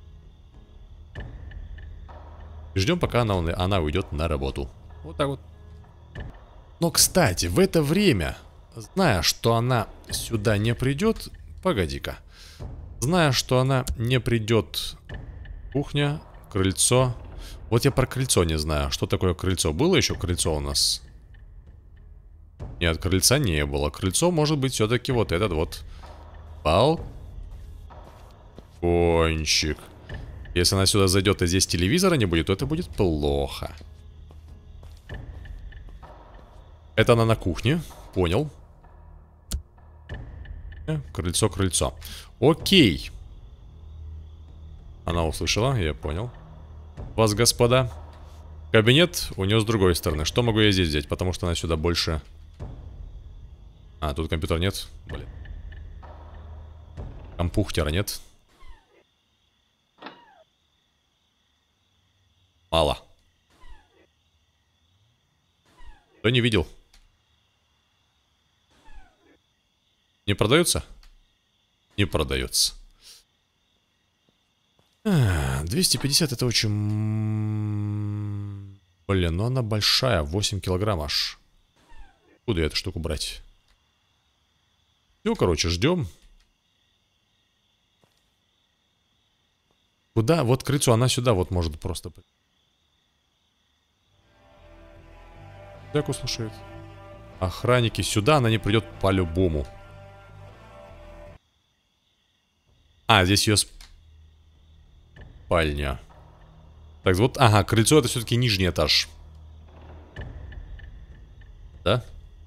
Ждем, пока она, она уйдет на работу. Вот так вот. Но, кстати, в это время, зная, что она сюда не придет... Погоди-ка. Зная, что она не придет... Кухня, крыльцо. Вот я про крыльцо не знаю. Что такое крыльцо? Было еще крыльцо у нас? Нет, крыльца не было. Крыльцо может быть все-таки вот этот вот балкончик. Если она сюда зайдет и здесь телевизора не будет, то это будет плохо. Это она на кухне. Понял. Крыльцо, крыльцо. Окей. Она услышала, я понял. Вас, господа. Кабинет у нее с другой стороны. Что могу я здесь взять? Потому что она сюда больше... А, тут компьютера нет. Блин. Компьютера нет. Мало. Кто не видел? Не продается? Не продается. А, двести пятьдесят это очень... Блин, ну она большая. восемь килограмм аж. Куда я эту штуку брать? Все, короче, ждем. Куда? Вот крыльцо, она сюда вот может просто... Так услышит. Охранники сюда, она не придет по-любому. А, здесь ее спальня. Так, вот, ага, крыльцо это все-таки нижний этаж. Да?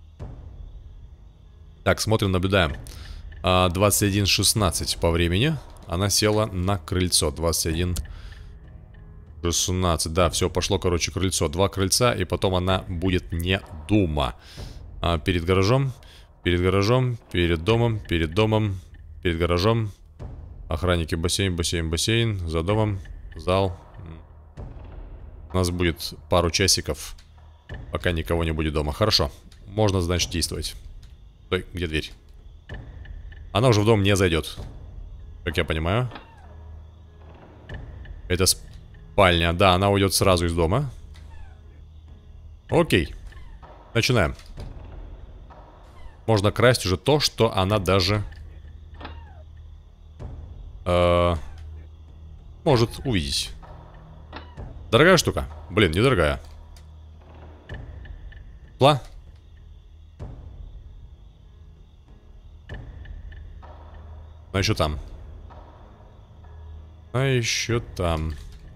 Так, смотрим, наблюдаем. двадцать один шестнадцать по времени. Она села на крыльцо. двадцать один шестнадцать. Да, все, пошло, короче, крыльцо. Два крыльца, и потом она будет не дома. А, перед гаражом, перед гаражом, перед домом, перед домом, перед гаражом. Охранники, бассейн, бассейн, бассейн. За домом, зал. У нас будет пару часиков, пока никого не будет дома. Хорошо, можно, значит, действовать. Стой, где дверь? Она уже в дом не зайдет, как я понимаю. Это спальня. Да, она уйдет сразу из дома. Окей. Начинаем. Можно красть уже то, что она даже э, может увидеть. Дорогая штука? Блин, недорогая. Пла? А еще там. А еще там.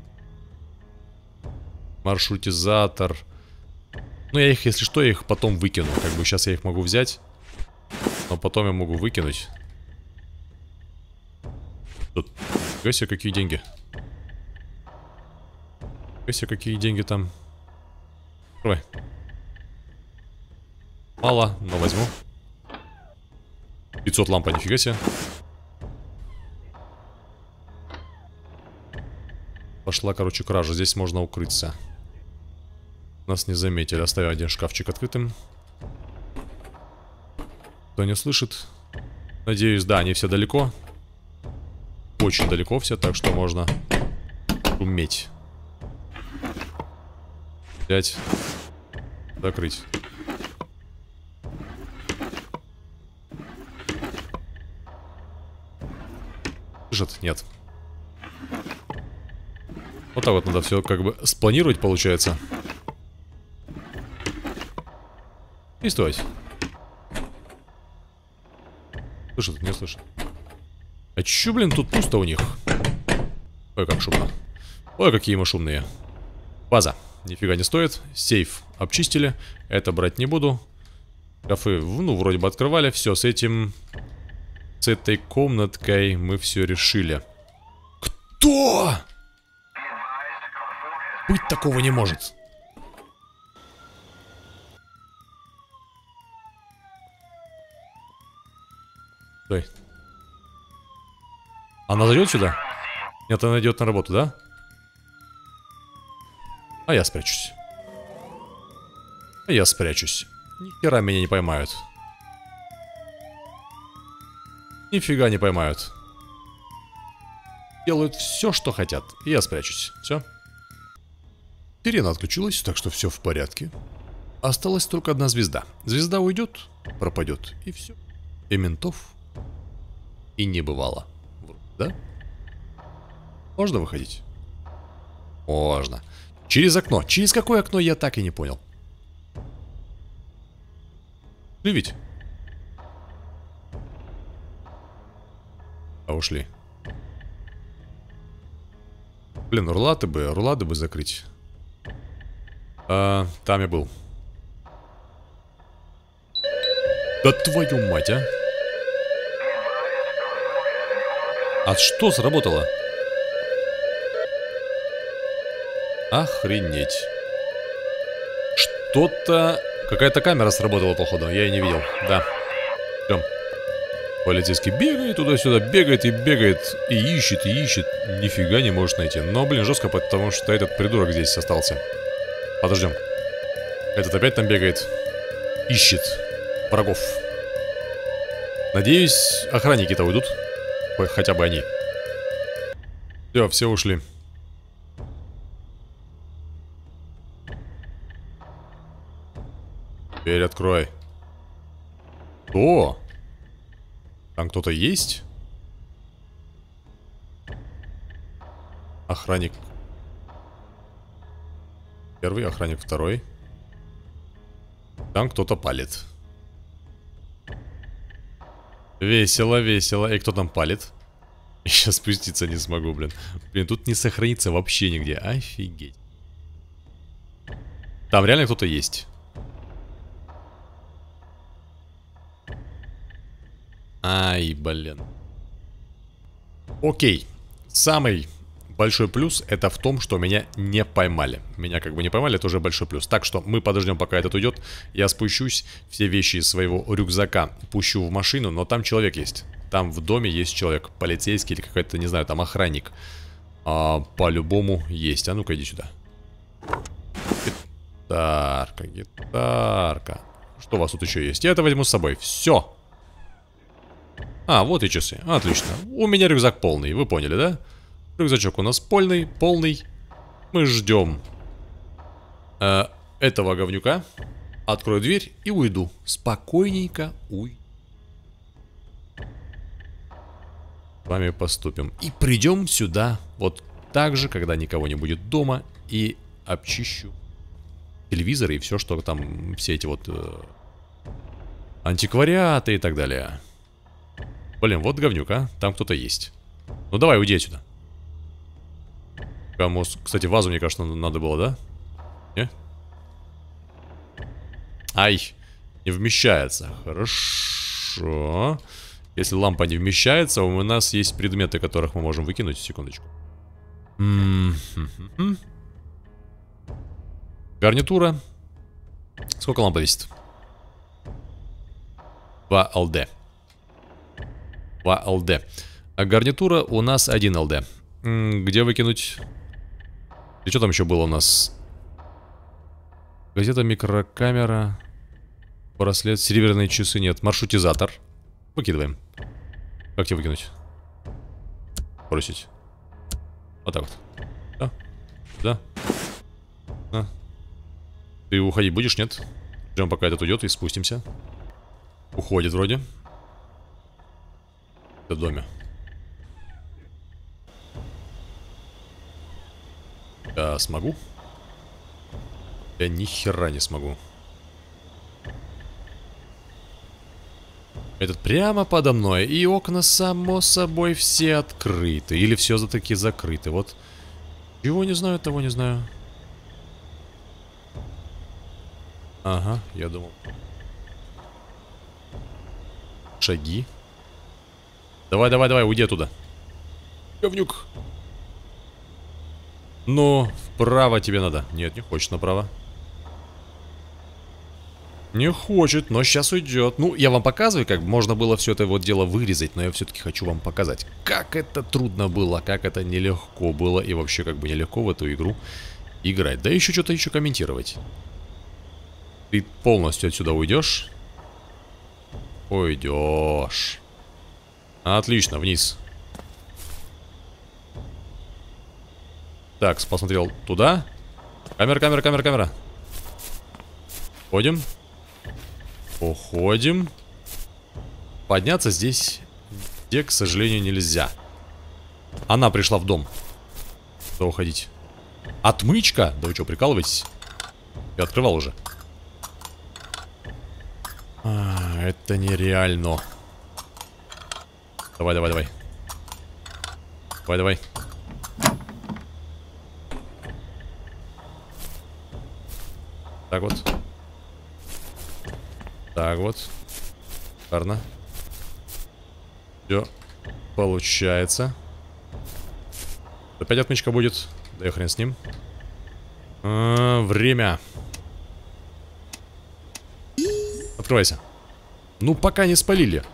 Маршрутизатор. Ну, я их, если что, я их потом выкину. Как бы сейчас я их могу взять. Но потом я могу выкинуть. Тут. Нифига себе, какие деньги. Нифига себе, какие деньги там. Давай. Мало, но возьму. пятьсот лампа, нифига себе. Пошла, короче, кража. Здесь можно укрыться. Нас не заметили. Оставим один шкафчик открытым. Кто не слышит? Надеюсь, да, они все далеко. Очень далеко все, так что можно уметь. Взять. Закрыть. Слышат? Нет. Вот так вот надо все как бы спланировать, получается. И стоять. Слышат? Не слышат. А чё, блин, тут пусто у них? Ой, как шумно. Ой, какие мы шумные. База. Нифига не стоит. Сейф обчистили. Это брать не буду. Шкафы, ну, вроде бы открывали. Все, с этим... С этой комнаткой мы все решили. Кто? Быть такого не может. Стой. Она зайдет сюда? Нет, она идет на работу, да? А я спрячусь. А я спрячусь. Ни хера меня не поймают. Нифига не поймают. Делают все, что хотят. И я спрячусь. Все. Сирена отключилась, так что все в порядке. Осталась только одна звезда. Звезда уйдет, пропадет, и все. И ментов и не бывало. Да? Можно выходить? Можно. Через окно. Через какое окно, я так и не понял. Ты ведь? А ушли. Блин, рулады бы, рулады бы закрыть. А, там я был. Да твою мать, а! А что сработало? Охренеть. Что-то... Какая-то камера сработала, походу. Я ее не видел. Да. Идем. Полицейский бегает туда-сюда, бегает и бегает. И ищет, и ищет. Нифига не может найти. Но, блин, жестко, потому что этот придурок здесь остался. Подождем. Этот опять там бегает. Ищет врагов. Надеюсь, охранники-то уйдут. Хотя бы они. Все, все ушли. Дверь открой. О! Там кто-то есть? Охранник. Первый, охранник второй. Там кто-то палит. Весело, весело. И кто там палит? Я сейчас спуститься не смогу, блин. Блин, тут не сохранится вообще нигде. Офигеть. Там реально кто-то есть. Ай, блин. Окей. Самый большой плюс это в том, что меня не поймали. Меня как бы не поймали, это уже большой плюс. Так что мы подождем, пока этот уйдет. Я спущусь, все вещи из своего рюкзака пущу в машину, но там человек есть. Там в доме есть человек, полицейский или какой-то, не знаю, там охранник. А, по-любому есть. А ну-ка, иди сюда. Гитарка, гитарка. Что у вас тут еще есть? Я это возьму с собой. Все. А, вот и часы. Отлично. У меня рюкзак полный, вы поняли, да? Рюкзачок у нас полный, полный. Мы ждем э, этого говнюка. Открою дверь и уйду. Спокойненько уйду. С вами поступим. И придем сюда вот так же, когда никого не будет дома. И обчищу телевизоры и все, что там, все эти вот э, антиквариаты и так далее. Блин, вот говнюк, а? Там кто-то есть. Ну давай, уйди отсюда. Кому... Кстати, вазу, мне кажется, надо было, да? Не? Ай, не вмещается. Хорошо. Если лампа не вмещается, у нас есть предметы, которых мы можем выкинуть. Секундочку. М-м-м-м. Гарнитура. Сколько лампа весит? два эл дэ. два эл дэ. А гарнитура у нас один эл дэ. М-м, где выкинуть? И что там еще было у нас? Газета, микрокамера. Браслет, серебряные часы, нет. Маршрутизатор. Выкидываем. Как тебе выкинуть? Бросить. Вот так вот. Да. Да. Да. Ты уходить будешь, нет? Ждем, пока этот уйдет, и спустимся. Уходит вроде. Это в доме. Я смогу? Я ни хера не смогу. Этот прямо подо мной. И окна, само собой, все открыты. Или все за таки закрыты. Вот. Чего не знаю, того не знаю. Ага, я думал. Шаги. Давай, давай, давай, уйди оттуда. Говнюк. Ну, вправо тебе надо. Нет, не хочет направо. Не хочет, но сейчас уйдет. Ну, я вам показываю, как можно было все это вот дело вырезать, но я все-таки хочу вам показать, как это трудно было, как это нелегко было, и вообще как бы нелегко в эту игру играть. Да еще что-то еще комментировать. Ты полностью отсюда уйдешь? Уйдешь. Отлично, вниз. Так, посмотрел туда. Камера, камера, камера, камера. Ходим. Уходим. Подняться здесь, где, к сожалению, нельзя. Она пришла в дом. Что уходить? Отмычка? Да вы что, прикалываетесь? Я открывал уже. А, это нереально. Давай, давай, давай. Давай, давай. Так вот. Так вот. Шикарно. Все. Получается. Опять отмычка будет. Да и хрен с ним. А, время. Открывайся. Ну, пока не спалили.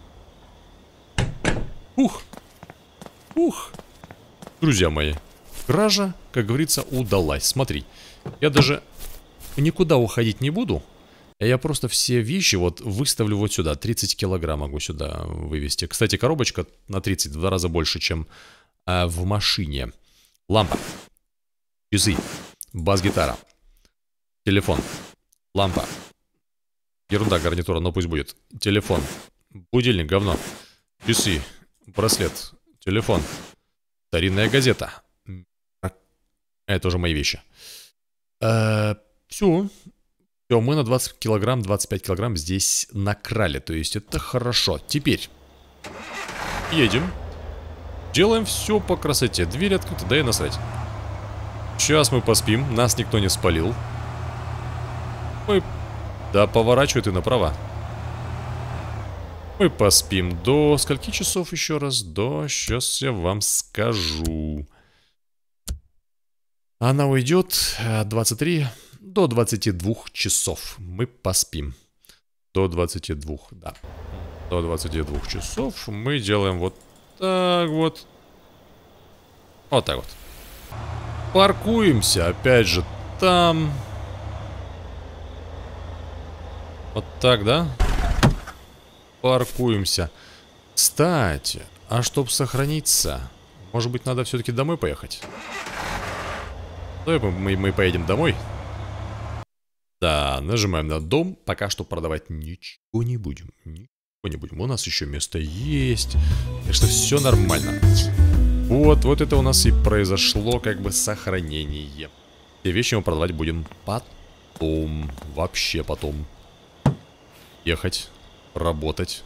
Ух. Ух. Друзья мои. Кража, как говорится, удалась. Смотри. Я даже никуда уходить не буду. Я просто все вещи вот выставлю вот сюда. тридцать килограмм могу сюда вывести. Кстати, коробочка на тридцать, в два раза больше, чем а, в машине. Лампа. Часы. Бас-гитара. Телефон. Лампа. Ерунда, гарнитура, но пусть будет. Телефон. Будильник, говно. Часы. Браслет. Телефон. Старинная газета. Это уже мои вещи. А, все. Все, мы на двадцать килограмм, двадцать пять килограмм здесь накрали. То есть это хорошо. Теперь едем. Делаем все по красоте. Дверь открыта, да и насрать. Сейчас мы поспим. Нас никто не спалил. Мы... Да, поворачивай ты направо. Мы поспим до скольки часов еще раз? До... Сейчас я вам скажу. Она уйдет двадцать три... До двадцати двух часов мы поспим. До двадцати двух, да. До двадцати двух часов мы делаем вот так вот. Вот так вот. Паркуемся, опять же, там. Вот так, да? Паркуемся. Кстати, а чтобы сохраниться, может быть, надо все-таки домой поехать? Давай мы, мы поедем домой. Да, нажимаем на дом. Пока что продавать ничего не будем. Ничего не будем. У нас еще место есть. Так что все нормально. Вот, вот это у нас и произошло как бы сохранение. Все вещи мы продавать будем потом. Вообще потом. Ехать. Работать.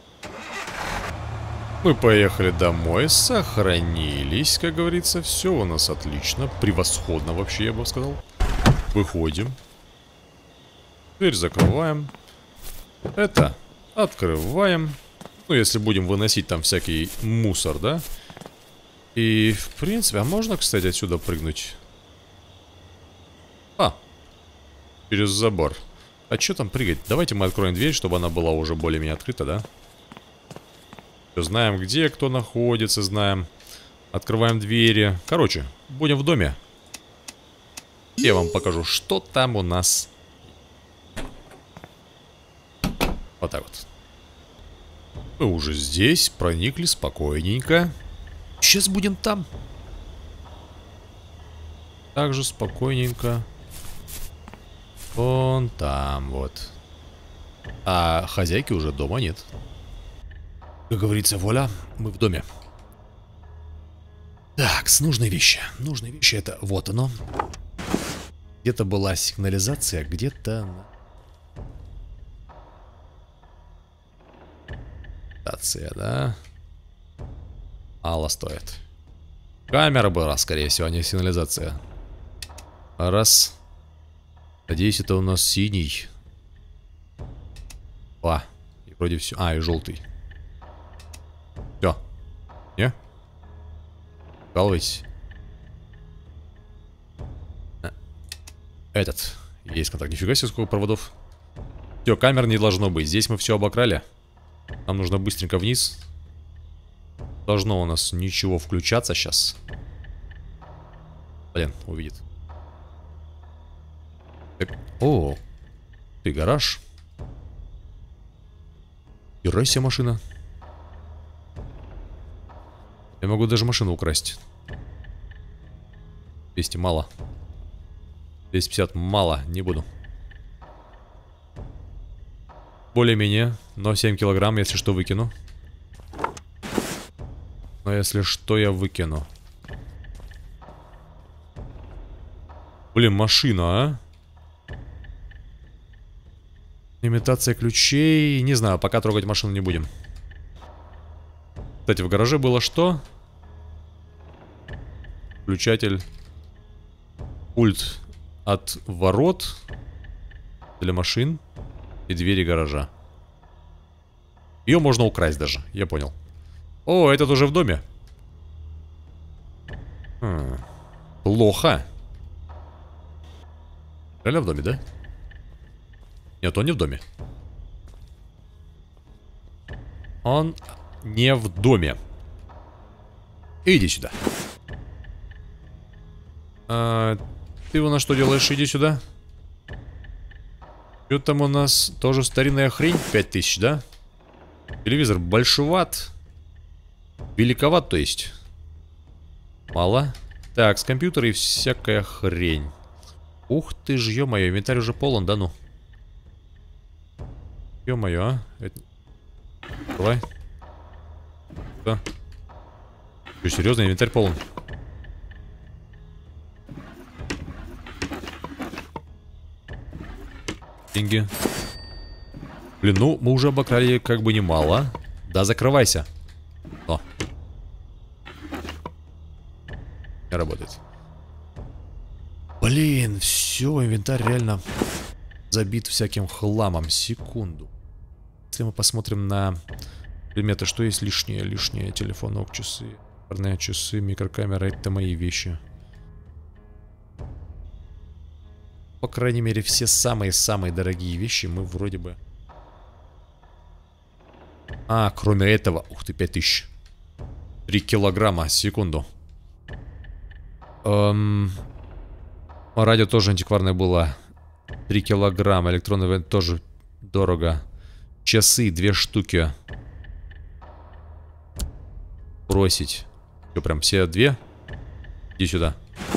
Мы поехали домой. Сохранились, как говорится. Все у нас отлично. Превосходно вообще, я бы сказал. Выходим. Дверь закрываем. Это открываем. Ну, если будем выносить там всякий мусор, да? И, в принципе, а можно, кстати, отсюда прыгнуть? А, через забор. А что там прыгать? Давайте мы откроем дверь, чтобы она была уже более-менее открыта, да? Все, знаем, где кто находится, знаем. Открываем двери. Короче, будем в доме. Я вам покажу, что там у нас. Вот так вот. Мы уже здесь, проникли спокойненько. Сейчас будем там. Также спокойненько. Вон там вот. А хозяйки уже дома нет. Как говорится, вуаля, мы в доме. Так, с нужной вещи. Нужные вещи это вот оно. Где-то была сигнализация, где-то... Да? Мало стоит. Камера была, скорее всего, а не сигнализация. Раз. Надеюсь, это у нас синий. Два. И вроде все. А, и желтый. Все. Не? Балуйся. Этот. Есть контакт. Нифига себе, сколько проводов. Все, камер не должно быть. Здесь мы все обокрали. Нам нужно быстренько вниз. Должно у нас ничего включаться сейчас. Блин, увидит. Так. О, ты гараж. Хера себе машина. Я могу даже машину украсть. двести мало. двести пятьдесят мало, не буду. Более-менее, но семь килограмм, если что, выкину. Но если что, я выкину. Блин, машина, а? Имитация ключей. Не знаю, пока трогать машину не будем. Кстати, в гараже было что? Включатель. Пульт от ворот для машин и двери гаража. Ее можно украсть даже, я понял. О, этот уже в доме. Хм. Плохо. Реально в доме, да? Нет, он не в доме. Он не в доме. Иди сюда. А, ты у нас что делаешь? Иди сюда. Что там у нас? Тоже старинная хрень. пять тысяч, да? Телевизор большеват. Великоват, то есть. Мало. Так, с компьютера и всякая хрень. Ух ты ж, ё-моё, инвентарь уже полон, да ну. Ё-моё, а? Это... Давай. Что? Что, серьезно, инвентарь полон? Деньги. Блин, ну, мы уже обокрали как бы немало. Да, закрывайся. О. Не работает. Блин, все, инвентарь реально забит всяким хламом. Секунду. Если мы посмотрим на предметы, что есть лишнее, лишнее. Телефон, ок, часы, парные часы, микрокамера, это мои вещи. По крайней мере, все самые-самые дорогие вещи мы вроде бы... А, кроме этого... Ух ты, пять тысяч. три килограмма, секунду. Эм... Радио тоже антикварное было. три килограмма. Электронный вент тоже дорого. Часы, две штуки. Бросить. Что, прям все две? Иди сюда.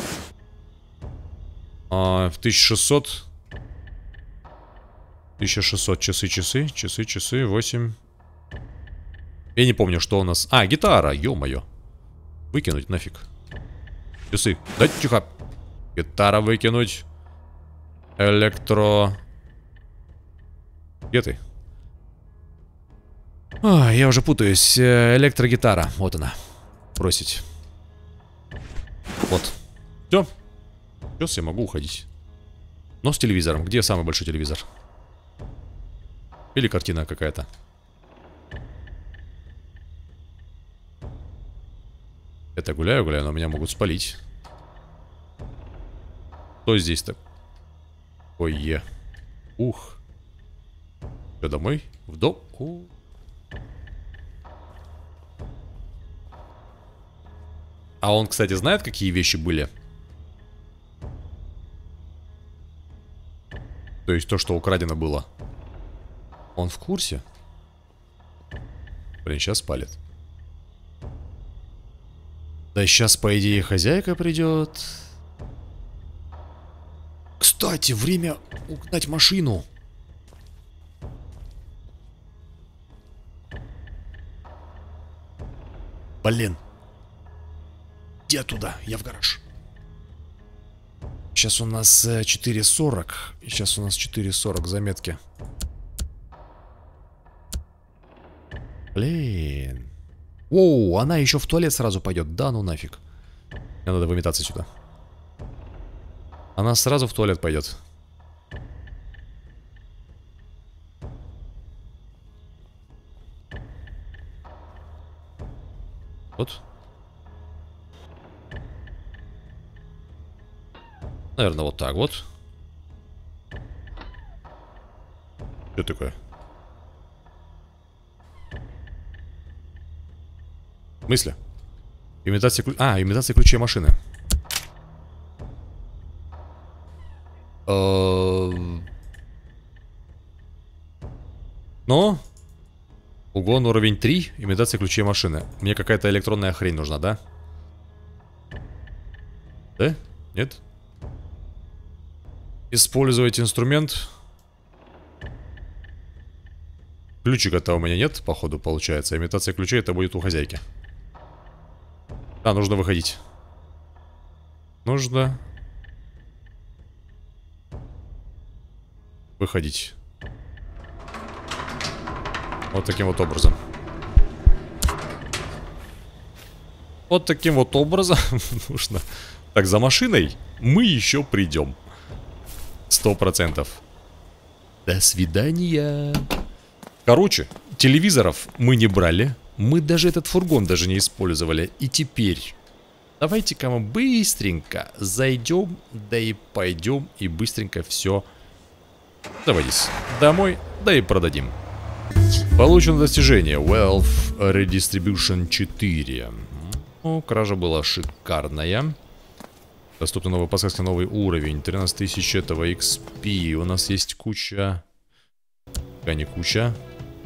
А, в тысяча шестьсот. тысяча шестьсот. Часы, часы, часы, часы, восемь. Я не помню, что у нас... А, гитара, ё-моё. Выкинуть нафиг. Часы. Да, тихо. Гитара выкинуть. Электро... Где ты? А, я уже путаюсь. Электрогитара. Вот она. Бросить. Вот. Все. Сейчас я могу уходить. Но с телевизором. Где самый большой телевизор? Или картина какая-то? Это гуляю, гуляю, но меня могут спалить. Что здесь-то? Ой-е. Ух. Что, домой? В дом? У. А он, кстати, знает, какие вещи были? То есть то, что украдено было. Он в курсе? Блин, сейчас спалит. Да сейчас, по идее, хозяйка придет. Кстати, время угнать машину. Блин. Иди оттуда, я в гараж. Сейчас у нас четыре сорок. Сейчас у нас четыре сорок, заметки. Блин. Оу, она еще в туалет сразу пойдет. Да ну нафиг. Мне надо выметаться сюда. Она сразу в туалет пойдет. Вот. Наверное, вот так вот. Что такое? В смысле? Имитация ключ... А, имитация ключей машины. Ну? Угон уровень три. Имитация ключей машины. Мне какая-то электронная хрень нужна, да? Да? Нет? Использовать инструмент. Ключика-то у меня нет, походу, получается. Имитация ключей это будет у хозяйки. А, нужно выходить. Нужно выходить. Вот таким вот образом. Вот таким вот образом нужно. Так, за машиной мы еще придем. Сто процентов. До свидания. Короче, телевизоров мы не брали. Мы даже этот фургон даже не использовали. И теперь давайте-ка мы быстренько зайдем, да и пойдем и быстренько все. Давайте домой, да и продадим. Получено достижение Wealth Redistribution четыре. Ну, кража была шикарная. Доступны новые подсказки, новый уровень. тринадцать тысяч этого икс пи. У нас есть куча. А не куча.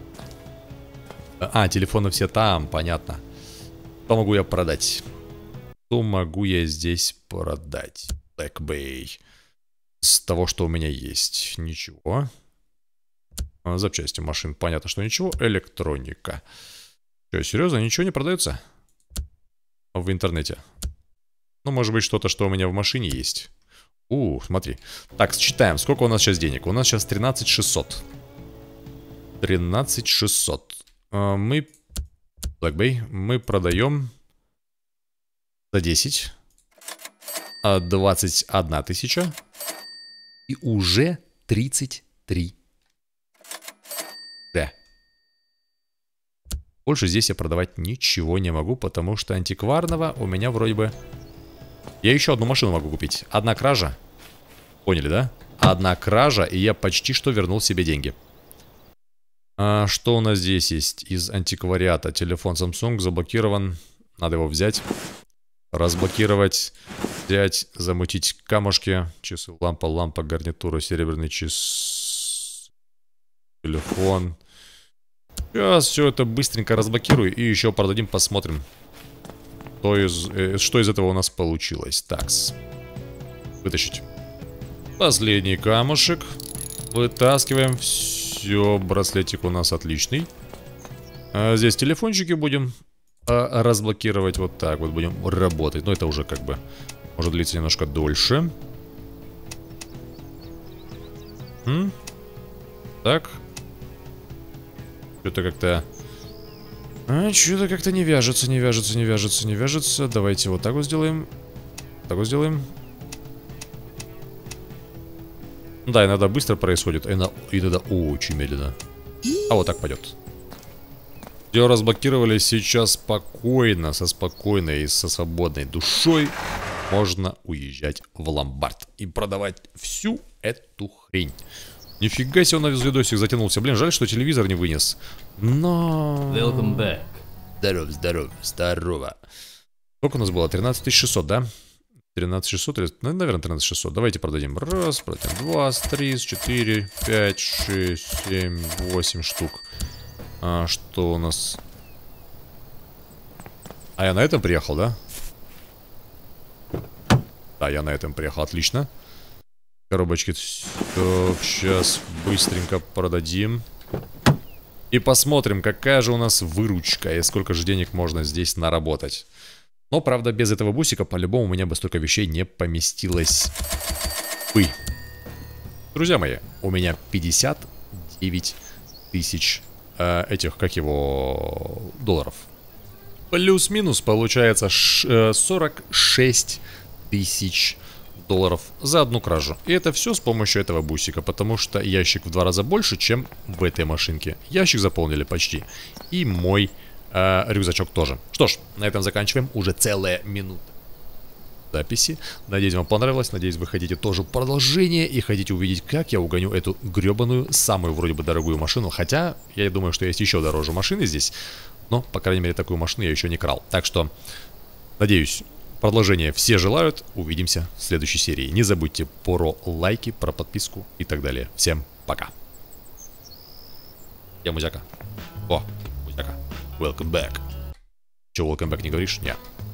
А, телефоны все там, понятно. Что могу я продать? Что могу я здесь продать? Black Bay. С того, что у меня есть. Ничего. Запчасти машин, понятно, что ничего. Электроника. Что, серьезно, ничего не продается? В интернете. Ну, может быть, что-то, что у меня в машине есть. У, смотри. Так, считаем, сколько у нас сейчас денег. У нас сейчас тринадцать шестьсот. тринадцать шестьсот. Мы... Black Bay. Мы продаем за десять. двадцать одна тысяча. И уже тридцать три. Да. Больше здесь я продавать ничего не могу, потому что антикварного у меня вроде бы... Я еще одну машину могу купить. Одна кража. Поняли, да? Одна кража, и я почти что вернул себе деньги. А что у нас здесь есть из антиквариата? Телефон Samsung заблокирован. Надо его взять. Разблокировать. Взять, замутить камушки. Часы, лампа, лампа, гарнитура, серебряный час. Телефон. Сейчас все это быстренько разблокирую и еще продадим, посмотрим, что из, э, что из этого у нас получилось. Такс. Вытащить. Последний камушек. Вытаскиваем. Все, браслетик у нас отличный. А здесь телефончики будем а, разблокировать. Вот так вот будем работать. Но это уже как бы может длиться немножко дольше. М? Так. Что-то как-то... А, что-то как-то не вяжется, не вяжется, не вяжется, не вяжется. Давайте вот так вот сделаем. Так вот сделаем. Да, иногда быстро происходит, а иногда очень медленно. А вот так пойдет. Все разблокировали, сейчас спокойно, со спокойной и со свободной душой можно уезжать в ломбард и продавать всю эту хрень. Нифига себе, он на видосик затянулся. Блин, жаль, что телевизор не вынес. Но... Welcome back. Здорово, здорово, здорово. Сколько у нас было? тринадцать тысяч шестьсот, да? тринадцать тысяч шестьсот, или... наверное, тринадцать тысяч шестьсот. Давайте продадим. Раз, продадим. Два, три, четыре, пять, шесть, семь, восемь штук. А что у нас? А я на этом приехал, да? Да, я на этом приехал, отлично. Коробочки. Так, сейчас быстренько продадим. И посмотрим, какая же у нас выручка и сколько же денег можно здесь наработать. Но, правда, без этого бусика по-любому у меня бы столько вещей не поместилось бы. Друзья мои, у меня пятьдесят девять тысяч э, этих, как его, долларов. Плюс-минус получается сорок шесть тысяч долларов за одну кражу. И это все с помощью этого бусика, потому что ящик в два раза больше, чем в этой машинке. Ящик заполнили почти. И мой э, рюкзачок тоже. Что ж, на этом заканчиваем. Уже целая минута. записи. Надеюсь, вам понравилось. Надеюсь, вы хотите тоже продолжение и хотите увидеть, как я угоню эту гребаную, самую вроде бы дорогую машину. Хотя, я думаю, что есть еще дороже машины здесь. Но, по крайней мере, такую машину я еще не крал. Так что, надеюсь, продолжение все желают. Увидимся в следующей серии. Не забудьте про лайки, про подписку и так далее. Всем пока. Я Музяка. О, Музяка. Welcome back. Че, welcome back не говоришь? Нет.